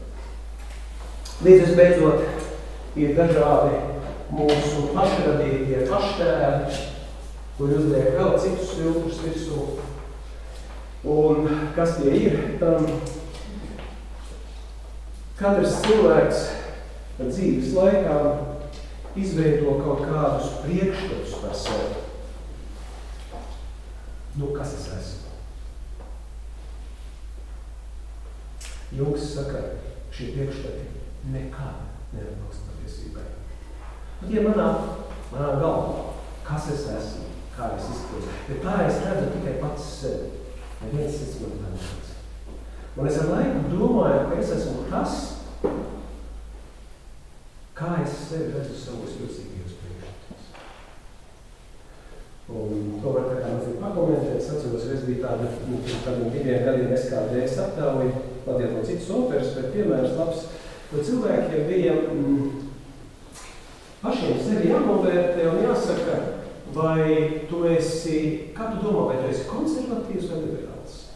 Līdz beidzot ir dažādi mūsu pašradītie paštēri, kuri uzliek vēl citus filtrus virsū. Un kas tie ir? Um, Katrs cilvēks dzīves laikā izveido kaut kādus priekšstatus par sevi. Nu, kas es esmu? Jungs saka, šie priekšstati nekad neatbilst patiesībai. Un ja manā, manā galvā, kas es esmu, kā es izpildu, bet tā es redzu tikai pats sevi. Neviens cits man tā neredz. Un es ar laiku domāju, ka es esmu tas, kā es sevi redzu savos jūtīgajos priekšstatus. Un to var tā kā mazliet pakomentēt. Es atceros, es biju tāda, nu, tādiem diviem gadiem es kā dēļas aptāvi, ladiet no citas operas, bet piemērs labs, jo cilvēkiem bija mm, pašiem sevi jānovērtē un jāsaka, vai tu esi, kā tu domā, vai tu esi konservatīvs vai liberāls?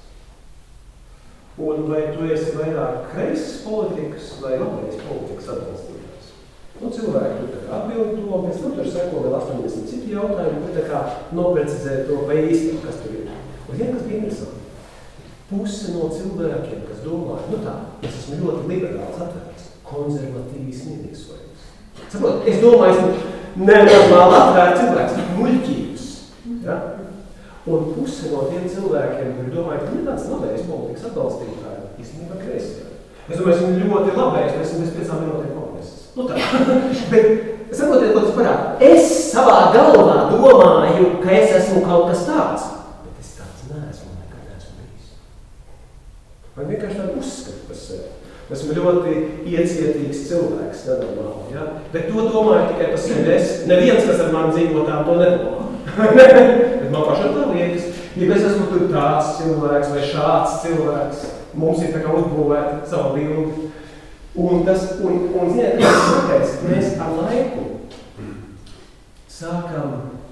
Un vai tu esi vairāk kreisas politikas vai labais politikas atbalstītājs? Nu, cilvēki tur tā kā atbildi to, pēc tam tur seko vēl astoņdesmit citu jautājumu, kur tā kā noprecizē to, vai īsti, kas tur ir. Un vien, kas bija interesanti, puse no cilvēkiem, kas domāja, nu tā, es esmu ļoti liberāls atvērts, konservatīvi smietīgs vajag. Saprot, es domāju, esmu nenormāli atvērt cilvēks, tik muļķības. Ja? Un puse no tiem cilvēkiem, kuri domāju, ka viņi ir tāds labējs politikas atbalstītāji, īstenībā kreisajā. Es domāju, esmu ļoti labējs, mēs esam bez piecām minūtēm komunists. Nu tā. Bet, saprotiet, ko tas parāda. Es savā galvā domāju, ka es esmu kaut kas tāds, bet es tāds neesmu, nekad neesmu bijis. Vai vienkārši tādu uzskatu par sevi. Esmu ļoti iecietīgs cilvēks, nenormāli, ja? Bet to domāju tikai par sevi. Es, neviens, kas ar mani dzīvo tā, to nedomā. Bet man pašam tā liekas, ja es esmu tur tāds cilvēks vai šāds cilvēks, mums ir tā kā uzbūvēta savu bildi. Un tas, un, un ziniet, kas sakais, mēs ar laiku sākam,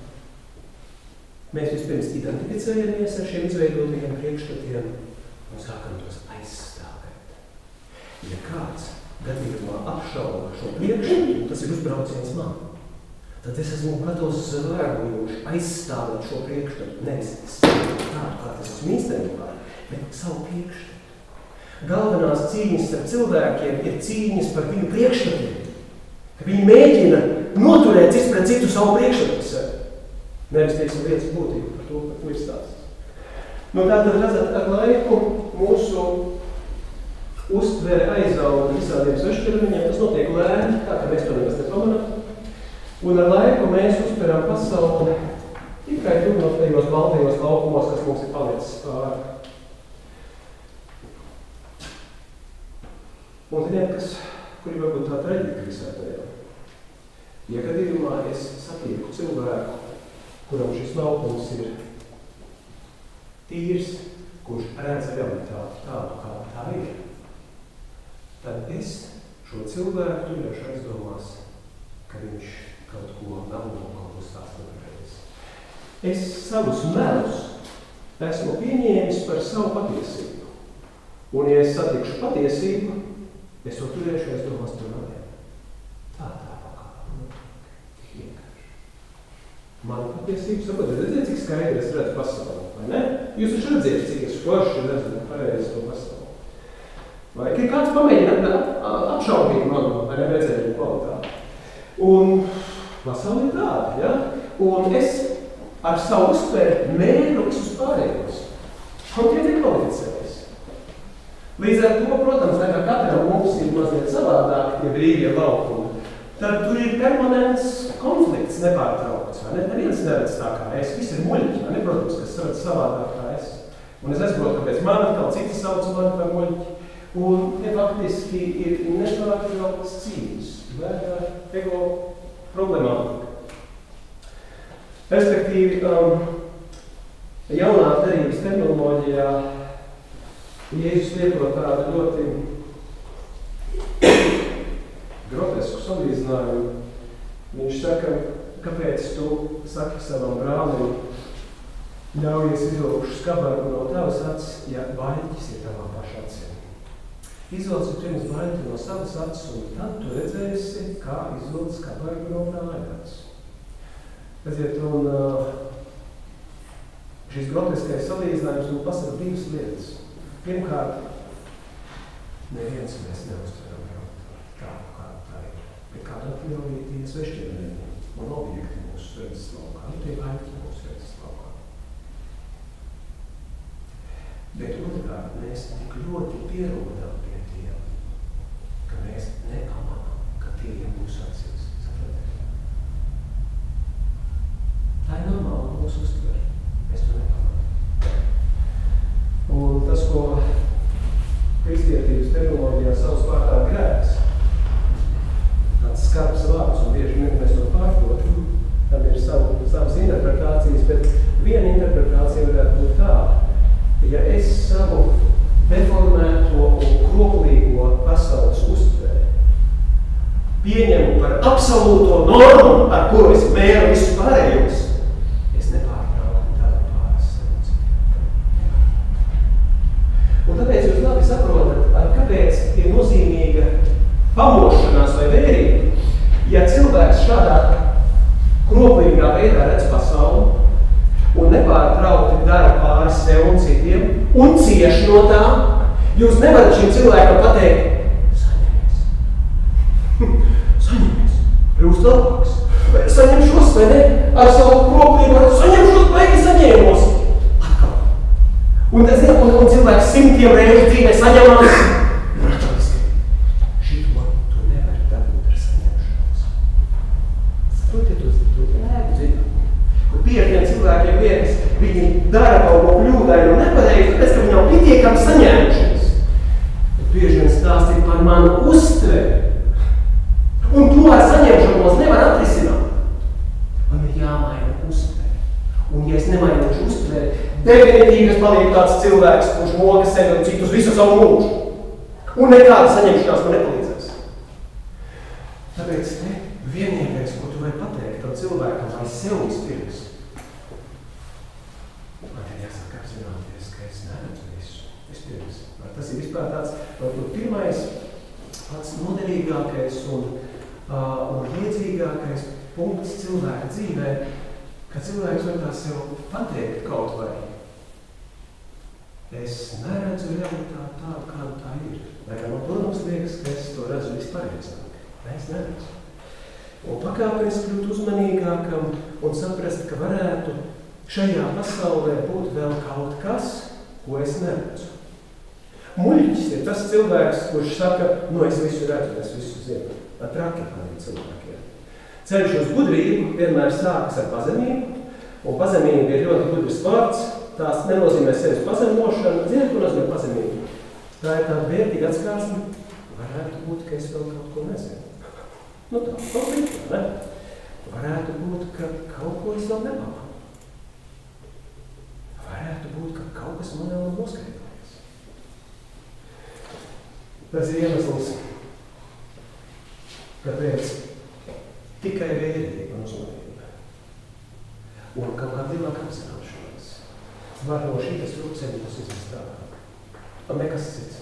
mēs vispirms identificējamies ar šiem izveidotajiem priekšstatiem un sākam tos aizstāvēt. Ja kāds gadījumā apšauba šo priekšstatu, tas ir uzbrauciens man, tad es esmu gatavs vērgojoši aizstāvēt šo priekšstatu, nevis tādu, kā tas esmu īstenībā, bet savu priekšstatu. Galvenās cīņas ar cilvēkiem ir cīņas par viņu priekšstatiem, ka viņi mēģina noturēt cits pret citu savu priekšstatu sevi. Nevis teiksim lietas būtību par to, par ko ir stāsts. Nu tātad redzat, ar laiku mūsu uztvere aizauga visādiem svešķermeņiem, tas notiek lēni, tā ka mēs to nekas nepamanām. Un ar laiku mēs uztveram pasauli tikai tur no tajos baltajos laukumos, kas mums ir palicis pāri. Un ziniet, kas, kuri varbūt tā traģika visā tajā. Ja gadījumā es satieku cilvēku, kuram šis laukums ir tīrs, kurš redz realitāti tādu, kā tā ir, tad es šo cilvēku turēšu aizdomās, ka viņš kaut ko nav un kaut ko stāsta nepareizi. Es savus melus esmu pieņēmis par savu patiesību. Un ja es satikšu patiesību, es to turēšu aizdomās par maniem. Tā tā pakā. Tik vienkārši. Man patiesība, saprotat, redziet, cik skaidri es redzu pasauli, vai ne? Jūs taču redziet, cik es forši redzu pareizi to pasauli. Vai ir kāds pamēģina apšaubīt manu redzējumu kvalitāti? Un pasauli ir tāda, ja? Un es ar savu uztvēru mēru visus pārējos. Un tie tiek kvalificējis. Līdz ar to, protams, kā katram mums ir mazliet savādāk tie brīvie laukumi, tad tur ir permanents konflikts nepārtraukts, vai ne? Neviens neredz tā kā es, viss ir muļķi, vai ne? Protams, kas redz savādāk kā es. Un es nesaprotu, kāpēc man atkal citi sauc mani par muļķi. Un te faktiski ir nepārtraukts cīņas, vērā ego problemātika. Respektīvi, um, jaunā derības terminoloģijā Jēzus lietot tādu ļoti grotesku salīdzinājumu. Viņš saka, kāpēc tu saki savam brālim, ļaujies izvilkuši skabargu no tavas acis, ja baļķis ir tavā paša acī. Izvilci pirms baļķi no savas acis, un tad tu redzēsi, kā izvilc skabargu no brāļa acis. Redziet, un šis groteskais salīdzinājums mums pasaka divas lietas. Pirmkārt, neviens mēs neuztveram realitāti tādu, kāda tā ir. Bet kādā atļaujītie svešķermeņi un objekti mūsu redzes laukā, un tie baļķi mūsu redzes laukā. Bet otrkārt, mēs tik ļoti pierodam pie tiem, ka mēs nepamanām, ka tie ir mūsu acīs. Saprotiet? Tā ir normāla mūsu uztvere. Mēs to nepamanām. Un tas, ko kristietības terminoloģijā savas vārdā grēks, tāds skarbs vārds, un bieži mēs to pārprotam, tam ir savu, savas interpretācijas, bet viena interpretācija varētu būt tāda, ja es savu deformēto un kroplīgo pasaules uztveri pieņemu par absolūto normu, ar kuru es mēru visus pārējos, es nepārtraukti daru pāris sev. Un tāpēc jūs labi saprotat, ar kāpēc ir nozīmīga pamošanās vai vērība, ja cilvēks šādā kroplīgā veidā redz pasauli un nepārtraukti dara pāri sev un citiem un cieš no tā, jūs nevarat šim cilvēkam pateikt, saņemies, Saņemies, kļūst labāks. Vai saņem šos, vai ne? Ar savu kroplību, saņem šos, baigi saņēmos. Atkal. Un, zin, un, un cilvēks simtiem reizi dzīvē saņemās. Un atkal šito tu nevari dabūt ar saņemšanos. Saprotiet, to, to jēgu zināt. Kur bieži vien cilvēkiem liekas, viņi dara kaut ko kļūdainu un nepareizi, tāpēc, ka viņam pietiekami saņēmušies. Bet bieži vien stāstīt par manu uztveri. Un to ar saņemšanos nevar atrisināt. Man ir jāmaina uztveri. Un ja es nemainošu uztveri, definitīvi es palieku tāds cilvēks, kurš moka sevi un citus visu savu mūžu. Un nekāda saņemšanās man nepalīdzēs. Tāpēc ne vienīgais, ko tu vari pateikt tam cilvēkam, vai sev vispirms. Man ir jāsaka apzināties, ka es neredzu visu vispirms. Tas ir vispār tāds, varbūt pirmais, pats noderīgākais un Uh, un liedzīgākais punkts cilvēka dzīvē, ka cilvēks var tā sev pateikt kaut vai. Es neredzu realitāti tādu, kāda tā ir. Lai kā man, protams, liekas, ka es to redzu vispareizāk. Lai es neredzu. Un pakāpēs kļūt uzmanīgākam un saprast, ka varētu šajā pasaulē būt vēl kaut kas, ko es neredzu. Muļķis ir tas cilvēks, kurš saka, no es visu redzu, es visu zinu. Traki panīt cilvēkiem. Ceļš uz gudrību vienmēr sākas ar pazemību, un pazemība ir ļoti gudrs vārds. Tās nenozīmē sevis pazemošanu. Ziniet, ko nozīmē pazemība? Tā ir tāda vērtīga atskārsme. Varētu būt, ka es vēl kaut ko nezinu. Nu tā, kaut līdz, ne? Varētu būt, ka kaut ko es vēl nepamanu. Varētu būt, ka kaut kas man vēl nav noskaidrojies. Tas ir iemesls, kāpēc tikai vērība un uzmanība un kaut kā lielāka apzināšanās var no šīs rūkceļus izvest tālāk. Un nekas cits.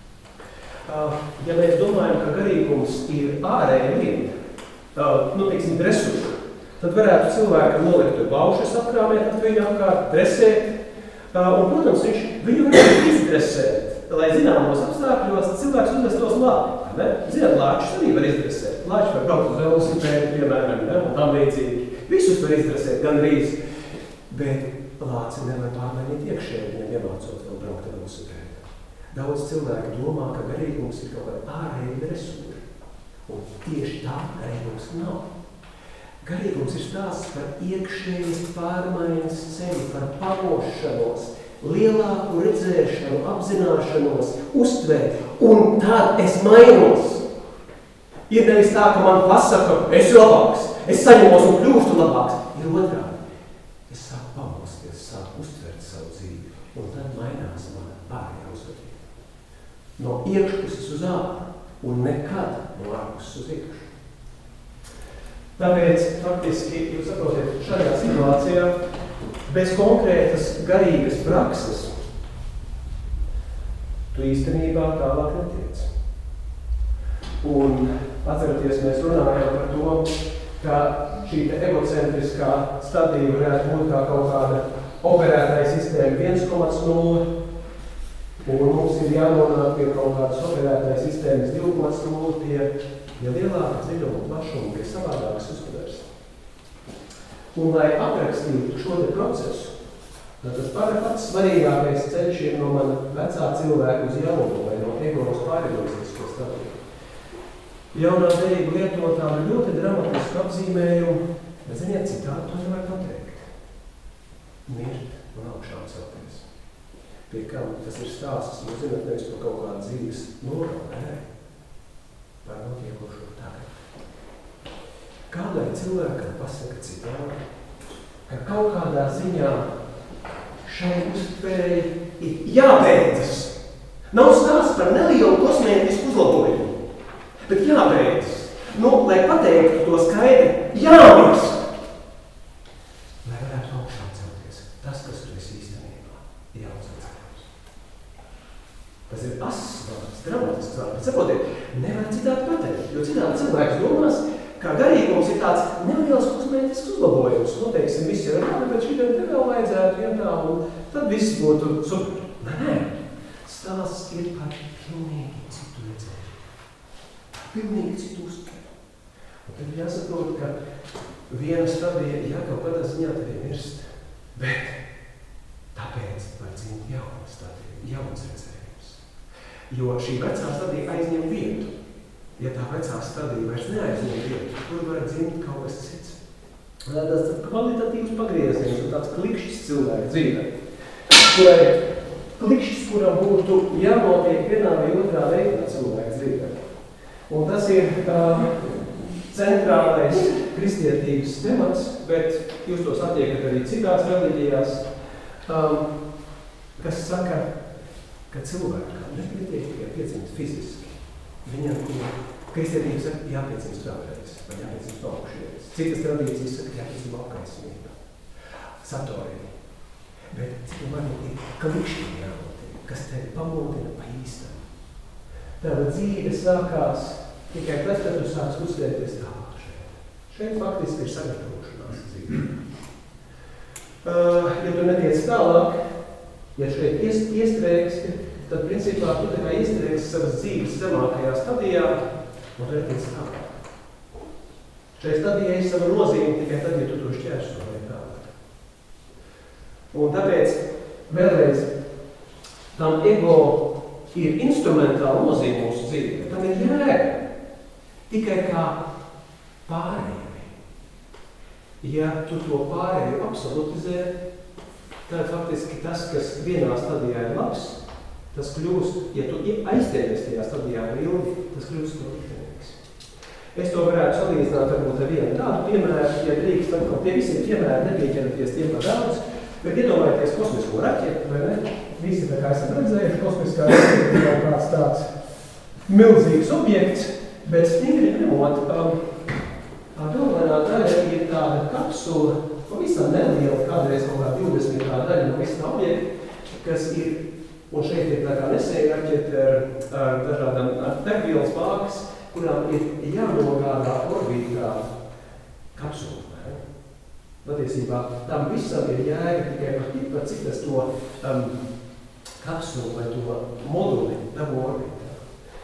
Ja mēs domājam, ka garīgums ir ārēja lieta, nu, teiksim, dresūra, tad varētu cilvēkam nolikt to baušas apkrāmēt, tad viņu apkārt dresēt, un, protams, viņš viņu varētu izdresēt, lai zināmos apstākļos cilvēks uzvestos labi. Ne? Zināt, lāčus arī var izdresēt. Lāči var braukt uz velosipēdu, piemēram, ne? Un tam līdzīgi. Visus var izdresēt, gan rīz. Bet lāci nevar pārmainīt iekšēji, viņam iemācot vēl braukt ar velosipēdu. Daudz cilvēki domā, ka garīgums ir kaut kāda ārēja dresūra. Un tieši tā garīgums nav. Garīgums ir stāsts par iekšējas pārmaiņas ceļu, par pamošanos, lielāku redzēšanu, apzināšanos, uztvert, un tad es mainos. Ir nevis tā, ka man pasaka, es ir labāks, es saņemos un kļūstu labāks. Ir otrādi. Es sāku pamosties, sāku uztvert savu dzīvi, un tad mainās mana pārējā uzvedība. No iekšpuses uz ārā, un nekad no ārpuses uz iekšu. Tāpēc, faktiski, jūs saprotiet, šajā situācijā bez konkrētas garīgas prakses tu īstenībā tālāk netiec. Un atceraties, mēs runājām par to, ka šī egocentriskā stadija varētu būt kā kaut kāda operētāja sistēma viens komats nulle, un mums ir jānonāk pie kaut kādas operētāja sistēmas divi komats nulle, pie, pie lielāka dziļuma plašuma, pie savādākas uztvers. Un, lai aprakstītu šo te procesu, tad tas pats svarīgākais ceļš ir no mana vecā cilvēka uz jauno vai no ego uz pāregoistisko stadiju. Jaunā derība lieto tādu ļoti dramatisku apzīmējumu, bet, ziniet, citādi to nevar pateikt. Mirt un augšām celties. Pie kam tas ir stāsts, jūs zināt, nevis par kaut kādu dzīves nogalu, nē, par notiekošo tagad. Kādai cilvēkam pasaka citādi, ka kaut kādā ziņā šai uztvērei ir jābeidzas. Nav stāsts par nelielu kosmētisku uzlabojumu, bet jābeidzas. Nu, lai pateiktu to skaidri, jāmirst. Lai varētu augšām celties. Tas, kas tu esi īstenībā, ir jāuzveic. Tas ir asas vārds, dramatisks vārds. Bet saprotiet, nevar citādi pateikt, jo citādi cilvēks domās, kā garīgums ir tāds neliels kosmētisks uzlabojums. Noteiksim, viss ir labi, bet šitiem te vēl vajadzētu, ja tā, un tad viss būtu super. Nē, stāsts ir par pilnīgi citu redzējumu. pilnīgi citu uztver. Un tad jāsaprot, ka viena stadija, jā, kaut kādā ziņā tevi mirst, bet tāpēc var dzimt jauna stadija, jauns redzējums. Jo šī vecā stadija aizņem vietu. Ja tā vecā stadija vairs neaizņem vietu, tur var dzimt kaut kas cits. Tā ir tāds kvalitatīvs pagrieziens un tāds klikšķis cilvēka dzīvē, kurai klikšķis, kuram būtu jānotiek vienā vai otrā veidā cilvēka dzīvē. Un tas ir uh, centrālais kristietības temats, bet jūs to satiekat arī citās reliģijās, um, kas saka, ka cilvēkam nepietiek tikai piedzimt fiziski. Viņam, kristietības saka, jāpiedzimst vēlreiz, vai jāpiedzimst no augšienes. Citas tradīcijas saka, jāpiedzimst apkaismībā, satorī. Bet citam varbūt ir klikšķi jānotiek, kas tevi pamodina pa īstam. Tāda dzīve sākās tikai tad, kad tu sāks uzstāties tālāk šeit. Šeit faktiski ir sagatavošanās dzīve. Uh, ja tu netiec tālāk, ja šeit iest, iestrēgsti, tad principā tu tā kā iestrēgsi savas dzīves zemākajā stadijā un tu netiec tālāk. Šai stadijai ir sava nozīme tikai tad, ja tu to šķērso vai tālāk. Un tāpēc vēlreiz tam ego ir instrumentāla nozīme mūsu dzīvē. Tam ir jēga tikai kā pārējai. Ja tu to pārēju absolutizē, tad faktiski tas, kas vienā stadijā ir labs, tas kļūst, ja tu aiztieties tajā stadijā ilgi, tas kļūst no liktenīgs. Es to varētu salīdzināt varbūt ar vienu tādu piemēru, ja drīkst, tad tie visi piemēri nepieķeraties tiem par daudz, bet iedomājieties kosmisko raķeti, vai ne? Visi tā kā esam redzējuši, kosmiskā raķeti jau kāds tāds milzīgs objekts, bet stingri ņemot, um, tā galvenā daļa ir tāda kapsula, pavisam neliela, kādreiz kaut kā divdesmitā daļa no visā objekta, kas ir, un šeit ir tā kā nesēja raķeti ar, ar dažādām degvielas bākas, kurām ir jānogādā orbītā kapsula. Patiesībā tam visam ir jēga tikai par tik, par cik tas to um, kapsulu vai to moduli dabū orbītā.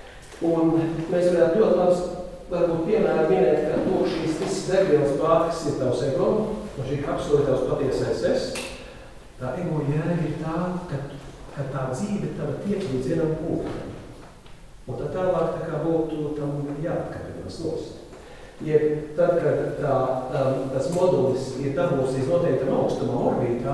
Un mēs varētu ļoti labs, varbūt piemēram minēt, ka to šīs visas degvielas bākas ir tavs ego, un šī kapsula ir tavs patiesais es. Tā ego jēga ir tā, ka, ka tā dzīve tava tiek līdz vienam punktam. Un tad tālāk tā kā būtu tam jāatkabinās nost. Ja tad, kad tā, um, tas modulis ir dabūs līdz noteiktam augstumam orbītā,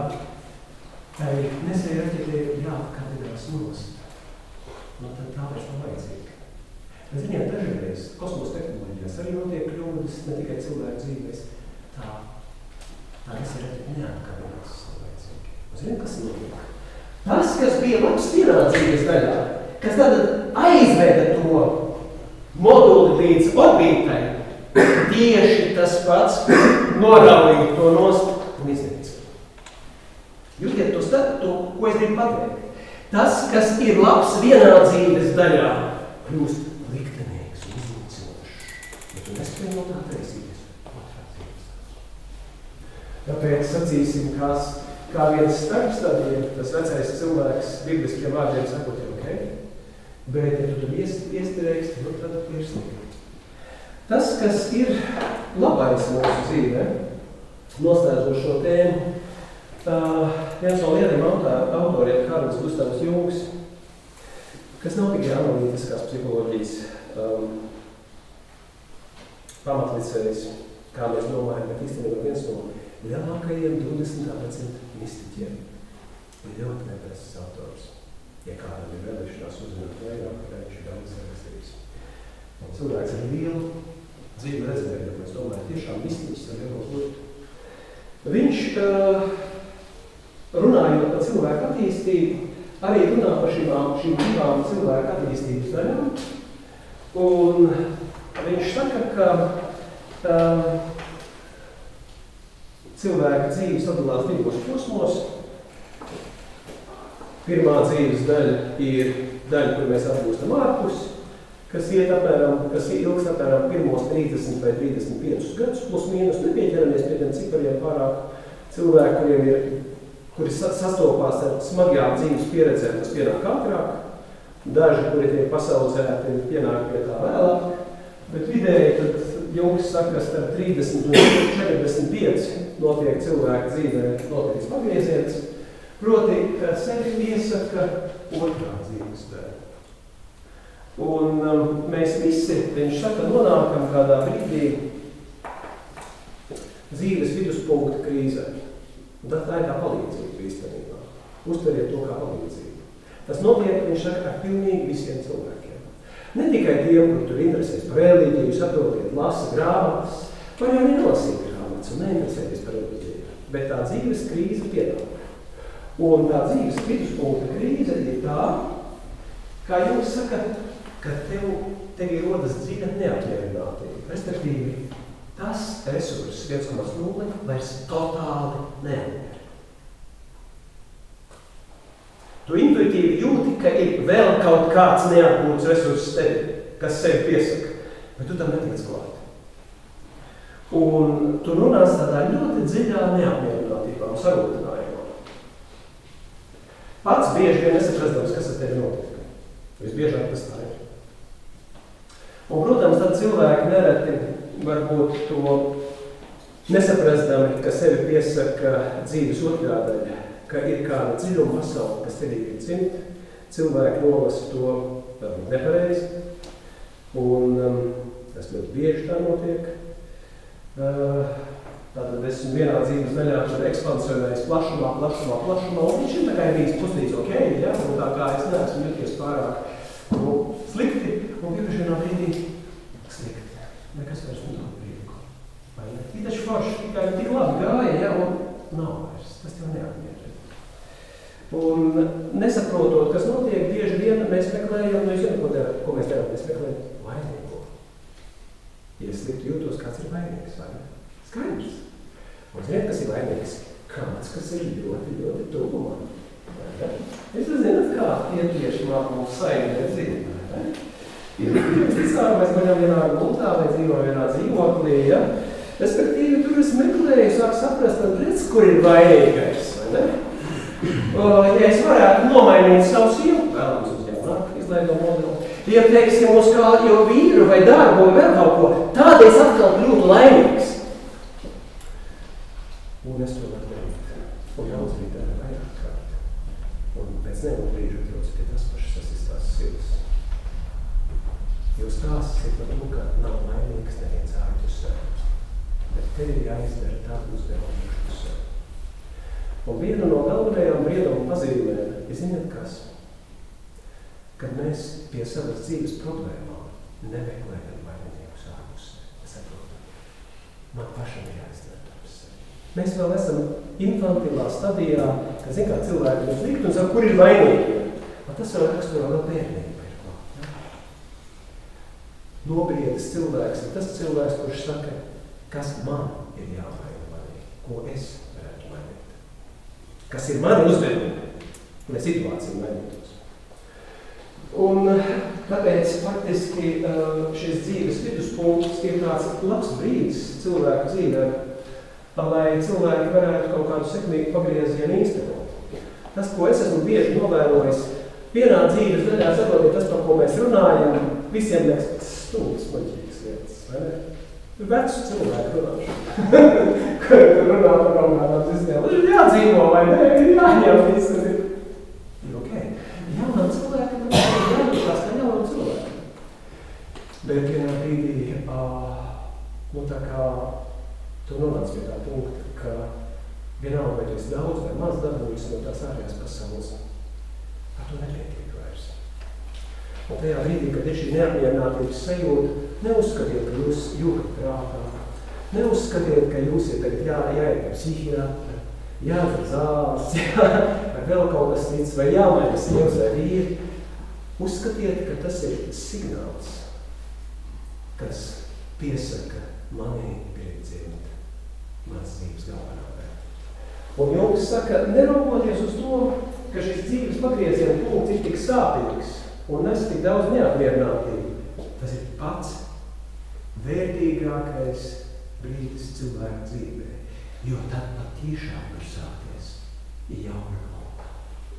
tā ir nesēja raķetē jāatkabinās nost. Nu, tad tā vairs nav vajadzīga. Mēs zinām, dažreiz kosmosa tehnoloģijās arī notiek kļūdas, ne tikai cilvēku dzīvēs. Tā, tā nesēja raķete neatkabinās nav vajadzīga. Un zinām, kas notiek? Tas, kas bija labs vienā dzīves daļā, kas tad aizveda to moduli līdz orbītai, tieši tas pats norauja to nost un iznīca. Jūtiet to statu, ko es gribu pateikt. Tas, kas ir labs vienā dzīves daļā, kļūst liktenīgs un iznīcinošs. Ja tu nespēj no tā taisīties otrā dzīves. Tāpēc sacīsim, kās, kā viens starpstadiem, tas vecais cilvēks bibliskiem vārdiem sakot, ir ok, bet ja tu tur iestrēgsti, nu tad ir slikti. Tas, kas ir labais mūsu dzīvē, noslēdzot šo tēmu, uh, viens no lieliem autoriem, Karls Gustavs Jungs, kas nav tikai analītiskās psiholoģijas um, pamatlicējs, kā mēs domājam, bet īstenībā viens no lielākajiem divdesmitā gadsimta mistiķiem ir ļoti neprasas autors. Ja kādam ir vēlēšanās uzzināt vairāk, tad viņš ir daudz rakstījis. Cilvēks ar lielu dzīvi redzējumu, es domāju, tiešām mistiķis ar lielo burtu. Viņš, runājot par cilvēku attīstību, arī runā par šīm, šīm divām cilvēku attīstības daļām. Un viņš saka, ka um, cilvēka dzīve sadalās divos posmos. Pirmā dzīves daļa ir daļa, kur mēs atgūstam ārpus, kas iet apmēram, kas ilgs apmēram pirmos trīsdesmit vai trīsdesmit piecus gadus, plus mīnus, nepieķeramies pie tiem cipariem pārāk cilvēki, kuriem ir, kuri sastopās ar smagajām dzīves pieredzēm, tas pienāk ātrāk, daži, kuri tiek pasaudzēti, pienāk pie tā vēlāk, Bet vidēji tad Jungs saka, ka starp trīsdesmit un četrdesmit pieci notiek cilvēka dzīvē notiek pagrieziens, proti, ka sevi piesaka otrā dzīves daļa. Un um, mēs visi, viņš saka, nonākam kādā brīdī dzīves viduspunkta krīzē. Un tā, tā ir kā palīdzība īstenībā. Uztveriet to kā palīdzību. Tas notiek, viņš saka, ar pilnīgi visiem cilvēkiem. Ne tikai tiem, kur tur interesēs par reliģiju, saprotiet, lasa grāmatas, vai arī nelasīt grāmatas un neinteresēties par reliģiju. Bet tā dzīves krīze pienāk. Un tā dzīves viduspunkta krīze ir tā, kā jūs sakat, ka tev, tev ir rodas dziļa neapmierinātība. Respektīvi, tas resurss viens komats nulle vairs totāli neapmierina. Tu intuitīvi jūti, ka ir vēl kaut kāds neatgūts resurss tevi, kas sevi piesaka, bet tu tam netiec klāt. Un tu nonāc tādā ļoti dziļā neapmierinātībā un sarūtinājumā. Pats bieži vien nesaprastams, kas ar tevi notiek. Visbiežāk tas tā ir. Un, protams, tad cilvēki nereti varbūt to nesaprastami, ka sevi piesaka dzīves otrā daļa, ka ir kāda dziļuma pasaule, kas tevi ir cimt, cilvēki nolasa to um, nepareizi, un um, tas ļoti bieži tā notiek. Uh, tātad esmu vienā dzīves daļā, kur ekspansionējis plašumā, plašumā, plašumā, un viņš ir tā kā ir bijis pusnīca ok, ja, un tā kā es neesmu jūties pārāk nu, slikti, un piepriekš vienā brīdī slikti. Nekas vairs nedod brīdiku. Vai ne? Ir taču forši, tikai tik labi gāja, ja, un nav vairs, tas tev neapmierina. Un nesaprotot, kas notiek, bieži vien mēs meklējam, nu, es zinu, ko, darām, ko mēs darām, mēs meklējam vainīgo. Ja es slikti jūtos, kāds ir vainīgs, vai ne? Skaidrs. Un ziniet, kas ir vainīgs? Kāds, kas ir ļoti, ļoti tuvumā. Es zinu, kā tie tieši māk mūsu saimē dzīvi, vai ne? Ir visticāk, mēs vaļam vienā gultā vai dzīvo vienā dzīvoklī, ja? Respektīvi, tur es meklēju, sāk saprast, un redz, kur ir vainīgais, vai ne? Ja es varētu nomainīt savu sievu, vēlams uz jaunāk, izlaido modeli, ja teiksim uz kādu vīru vai darbu vai vēl kaut ko, tādi es atkal kļūtu laimīgs. Un es to varu darīt. Un daudz bija dara vairāk kārt. Un pēc nevienu brīžu atrodas pie tas pašas, tas ir tās sirds. Jo stāsts ir par to, ka nav laimīgs neviens ārpus sevi. Bet tev ir jāizdara tādu uzdevumu uz sevi. Un viena no galvenajām briedumu pazīmēm ir, ziniet kas? Kad mēs pie savas dzīves problēmām nemeklējam vainīgus ārpus sevi. Es saprotu, man pašam ir jāizdara ārpus sevi. Mēs vēl esam infantilā stadijā, kad zin kā cilvēki mums likt un saka, kur ir vainīgi. Un tas vēl raksturo vēl bērnība ir klāt. Nobriedis cilvēks ir tas cilvēks, kurš saka, kas man ir jāmaina vainīgi, ko es varētu mainīt. Kas ir mani uzdevumi, lai situācija mainītos. Un tāpēc faktiski šis dzīves viduspunkts ir tāds labs brīdis cilvēku dzīvē, lai cilvēki varētu kaut kādu sekmīgu pagriezienu īstenot. Tas, ko es esmu bieži novērojis, vienā dzīves daļā, saprotiet, tas, par ko mēs runājam, visiem liekas stūlis maģīgas lietas, vai ne? Vecu cilvēku runāšanu, kur runā par kaut kādām sistēmām. Ir jādzīvo vai ne, ir jāņem viss, kas ir. Ir ok. Jaunam cilvēkam ir jābūt kā jaunam cilvēkam. Bet vienā brīdī, nu tā kā tu nonāc pie tā punkta, ka vienalga, vai tu esi daudz vai maz dabūjis no tās ārējās pasaules, ar to nepietiek vairs. Un tajā brīdī, kad ir šī neapmierinātības sajūta, neuzskatiet, ka jūs jūtat prātā, neuzskatiet, ka jūs ir tagad jā, jāiet pie psihiatra, jādzer zāles, jā, vai vēl kaut kas cits, vai jāmaina sievas vai vīri. Uzskatiet, ka tas ir signāls, kas piesaka manī grib dzimt mans dzīves galvenā vērtība. Un Jungs saka, neraugoties uz to, ka šis dzīves pagrieziena punkts ir tik sāpīgs un nes tik daudz neapmierinātību, tas ir pats vērtīgākais brīdis cilvēku dzīvē, jo tad patiešām var sākties jauna lūka.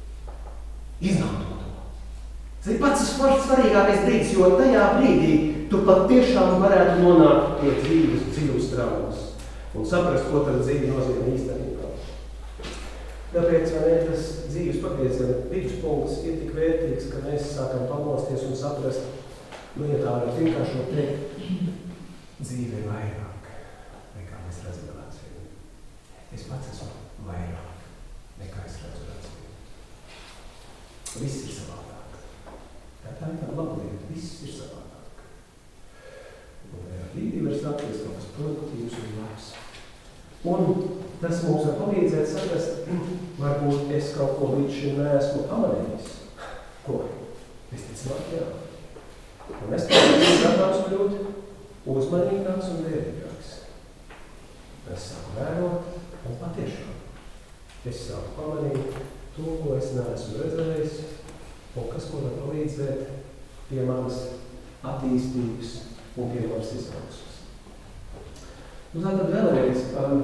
Izmanto to. Tas ir pats svarīgākais brīdis, jo tajā brīdī tu patiešām varētu nonākt pie dzīves dzīves traumas un saprast, ko tad dzīve nozīmē īstenībā. Tāpēc, vai ne, tas dzīves pagrieziena viduspunkts ir tik vērtīgs, ka mēs sākam pamosties un saprast, nu, ja tā varētu vienkārši teikt, dzīve ir vairāk, nekā mēs redzam rācību. Es pats esmu vairāk, nekā es redzu rācību. Viss ir savādāk. Tā tā ir tā laba lieta, viss ir savādāk. Un tajā brīdī var sākties kaut kas produktīvs un labs. Un tas mums var palīdzēt saprast, varbūt es kaut ko līdz šim neesmu amanījis. Ko? Visticamāk, jā. Un es tāpēc sākās kļūt uzmanīgāks un vērīgāks. Es sāku vērot un patiešām. Es sāku pamanīt to, ko es neesmu redzējis un kas ko var palīdzēt pie manas attīstības un pie manas izaugsmes. Un tātad vēlreiz, um,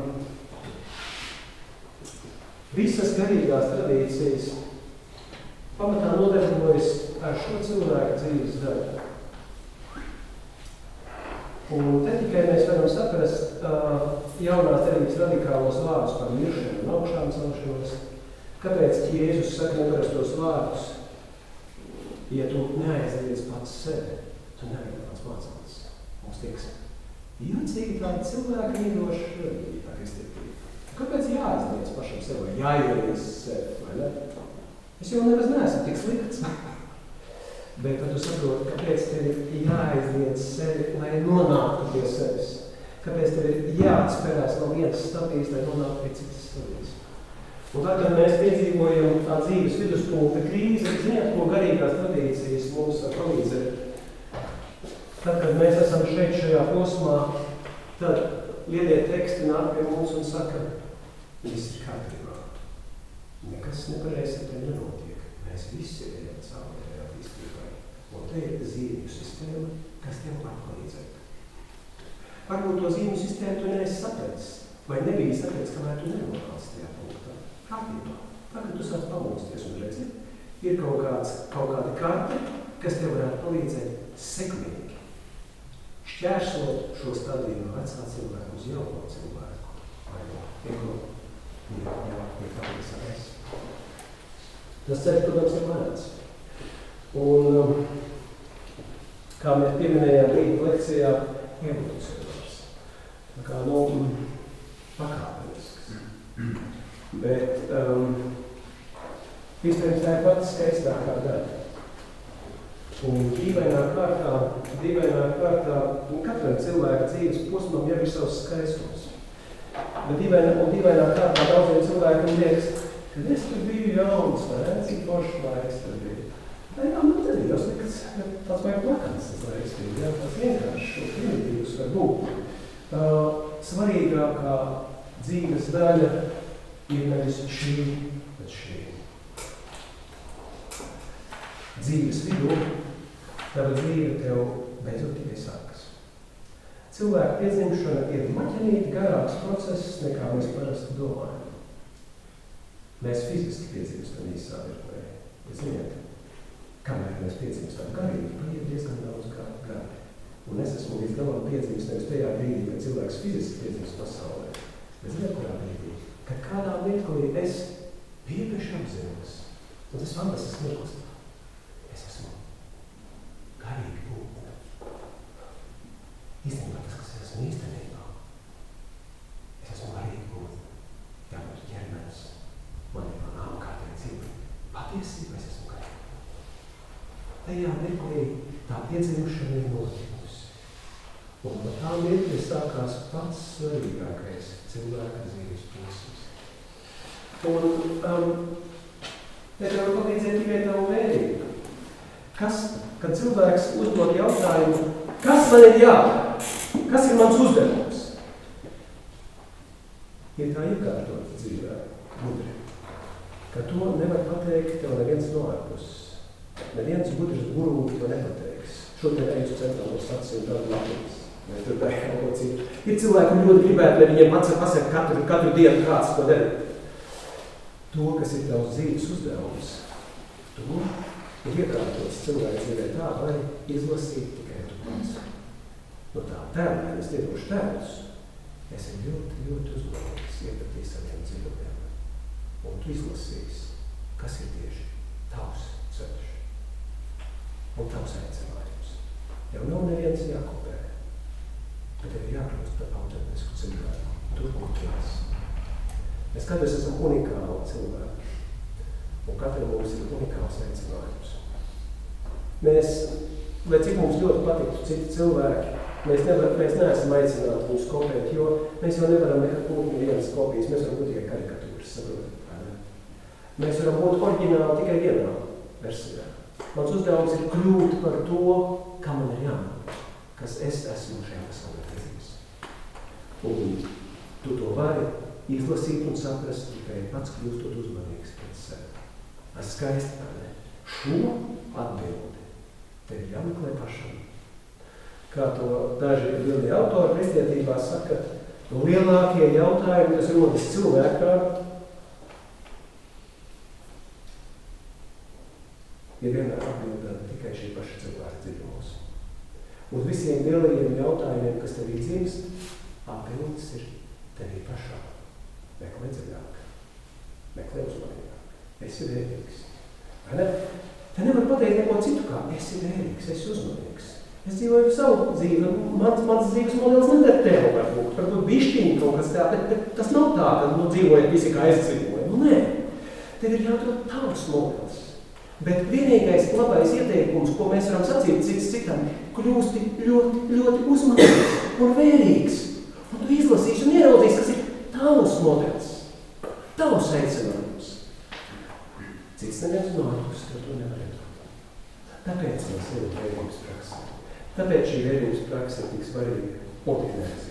visas garīgās tradīcijas pamatā nodarbojas ar šo cilvēku dzīves daļu. Un te tikai mēs varam saprast uh, jaunās derības radikālos vārdus par miršanu un augšām celšanos. Kāpēc Jēzus saka neparastos vārdus? Ja tu neaizliedz pats sevi, tu nevari pats mācāts. Mums tieks jocīgi tādi cilvēki mīļoši reliģija, tā kristietība. Kāpēc jāaizliedz pašam sev vai jāieliedz sevi, vai ne? Es jau nemaz neesmu tik slikts. Bet tad tu saproti, kāpēc tev ir jāaizliedz sevi, lai nonāktu pie sevis. Kāpēc tev ir jāatspērās no vienas stadijas, lai nonāktu pie citas stadijas. Un tad, kad mēs piedzīvojam tā dzīves viduspunkta krīzi, ziniet, ko garīgās tradīcijas mums var palīdzēt. Tad, kad mēs esam šeit šajā posmā, tad lielie teksti nāk pie mums un saka, viss ir kārtībā. Nekas nepareizi ar tevi nenotiek. Mēs visi ejam cauri tajā attīstībai. Un te ir zīmju sistēma, kas tev var palīdzēt. Varbūt to zīmju sistēmu tu neesi sapratis, vai nebija sapratis, kamēr tu nenonāc tajā punktā. Kārtībā. Tagad tu sāc pamosties un redzi, ir kaut, kāds, kaut kāda karte, kas tev varētu palīdzēt sekmīgi šķērsot šo stadiju no vecā cilvēku uz jauno cilvēku. Vai no ego, jā, jā, ir tādas arī. Tas ceļš, protams, ir lēns. Un, kā mēs pieminējām rīta lekcijā, evolucionāls. Tā kā, nu, pakāpenisks. Bet, um, vispirms tā ir pats skaistākā daļa. Un dīvainā kārtā, dīvainā kārtā, un katram cilvēka dzīves posmam jau ir savs skaistums. Bet dīvainā, un dīvainā kārtā daudziem cilvēkiem liekas, kad es tur biju jauns, vai ne, cik foršs laiks tur bija. Tā jā, man nebija, tas nekas, tāds vai plakans tas laiks bija, jā, tas vienkārši šo primitīvs var būt. Uh, svarīgākā dzīves daļa ir nevis šī, bet šī. Dzīves vidū, tāda dzīve tev beidzot tikai sākas. Cilvēka piedzimšana ir maķenīti garāks process, nekā mēs parasti domājam. Mēs fiziski piedzimstam īsā virknē. Bet ziniet, kamēr mēs piedzimstam garīgi, paiet diezgan daudz gadi. Un es esmu līdz galam piedzimst nevis tajā brīdī, kad cilvēks fiziski piedzimst pasaulē. Bet ziniet, kurā brīdī? Kad kādā mirklī es piepieši apzinos, un tas fantastisks mirklis. Es esmu garīgi būtne. Īstenībā tas, kas es esmu īstenībā, es esmu garīgi būtne. Jā, bet ķermenis, man ir nav kādiem dzīvi. Patiesībā es esmu garīgi būtne. Tajā mirklī tā piedzimšana ir notikusi. Un no tā mirkļa sākās pats svarīgākais cilvēka dzīves posms. Un um, es varu palīdzēt tikai tavu vērību. Kas, kad cilvēks uzdod jautājumu, kas man ir jādara? Kas ir mans uzdevums? Ir tā iekārtot dzīvē, gudri. Ka to nevar pateikt tev neviens no ārpuses. Neviens gudrs guru to nepateiks. Šo te reizu centrālos sacīju tādu Latvijas. Vai tur tā kaut ko citu. Ir cilvēki, un ļoti gribētu, lai viņiem pats pasaka katru, katru dienu kāds to darīt. To, kas ir tavs dzīves uzdevums, to ir iekārtots cilvēks dzīvē tā, lai izlasīt tikai tu pats. no tā tēlēm, es liedošu tēlus, esi ļoti, ļoti uzmanīgs iepratīs saviem dzīviem. Un tu izlasīsi, kas ir tieši tavs ceļš un tavs aicinājums. Jau nav neviens jākopē, bet tev ir jākļūst par autentisku cilvēku. Tur, kur tu esi. Mēs katrs esam unikāli cilvēki, un katram mums ir unikāls aicinājums. Mēs, lai cik mums ļoti patiktu citi cilvēki, mēs, nevar, mēs neesam aicināti viņus kopēt, jo mēs jau nevaram būt nevienas kopijas, mēs varam būt tikai karikatūras, saprotat? Mēs varam būt oriģināli tikai vienā versijā. Mans uzdevums ir kļūt par to, kā man ir jābūt, kas es esmu šajā pasaulē redzījis. Un tu to vari izlasīt un saprast tikai pats kļūstot uzmanīgs pēc sevi. Es skaisti, vai ne? Šo atbildi tev ir jāmeklē pašam. Kā to daži lielie autori kristietībā saka, lielākie jautājumi, kas rodas cilvēkā, ir vienmēr atbildami tikai šī paša cilvēka dziļumos. Uz visiem lielajiem jautājumiem, kas tevī dzimst, atbildes ir tevī pašā. Meklē dziļāk, meklē uzmanīgāk. Esi vērīgs. Vai ne? Te nevar pateikt neko citu kā, esi vērīgs, esi uzmanīgs. Es dzīvoju savu dzīvi, mans, mans dzīves modelis nedara tev varbūt, varbūt bišķiņi kaut kas tā, bet, bet tas nav tā, ka nu, dzīvojat visi kā es dzīvoju. Nu, nē, tev ir jāatrod tavs modelis. Bet vienīgais labais ieteikums, ko mēs varam sacīt cits citam, kļūsti ļoti, ļoti uzmanīgs un vērīgs. Un tu izlasīsi un ieraudzīs, kas ir tavs modelis, tavs aicinājums. Cits neviens no ārpus tev to nevar ietraukt. Tāpēc mēs ejam vērības praksē. Tāpēc šī vērības praksa ir tik svarīga un tik neesam.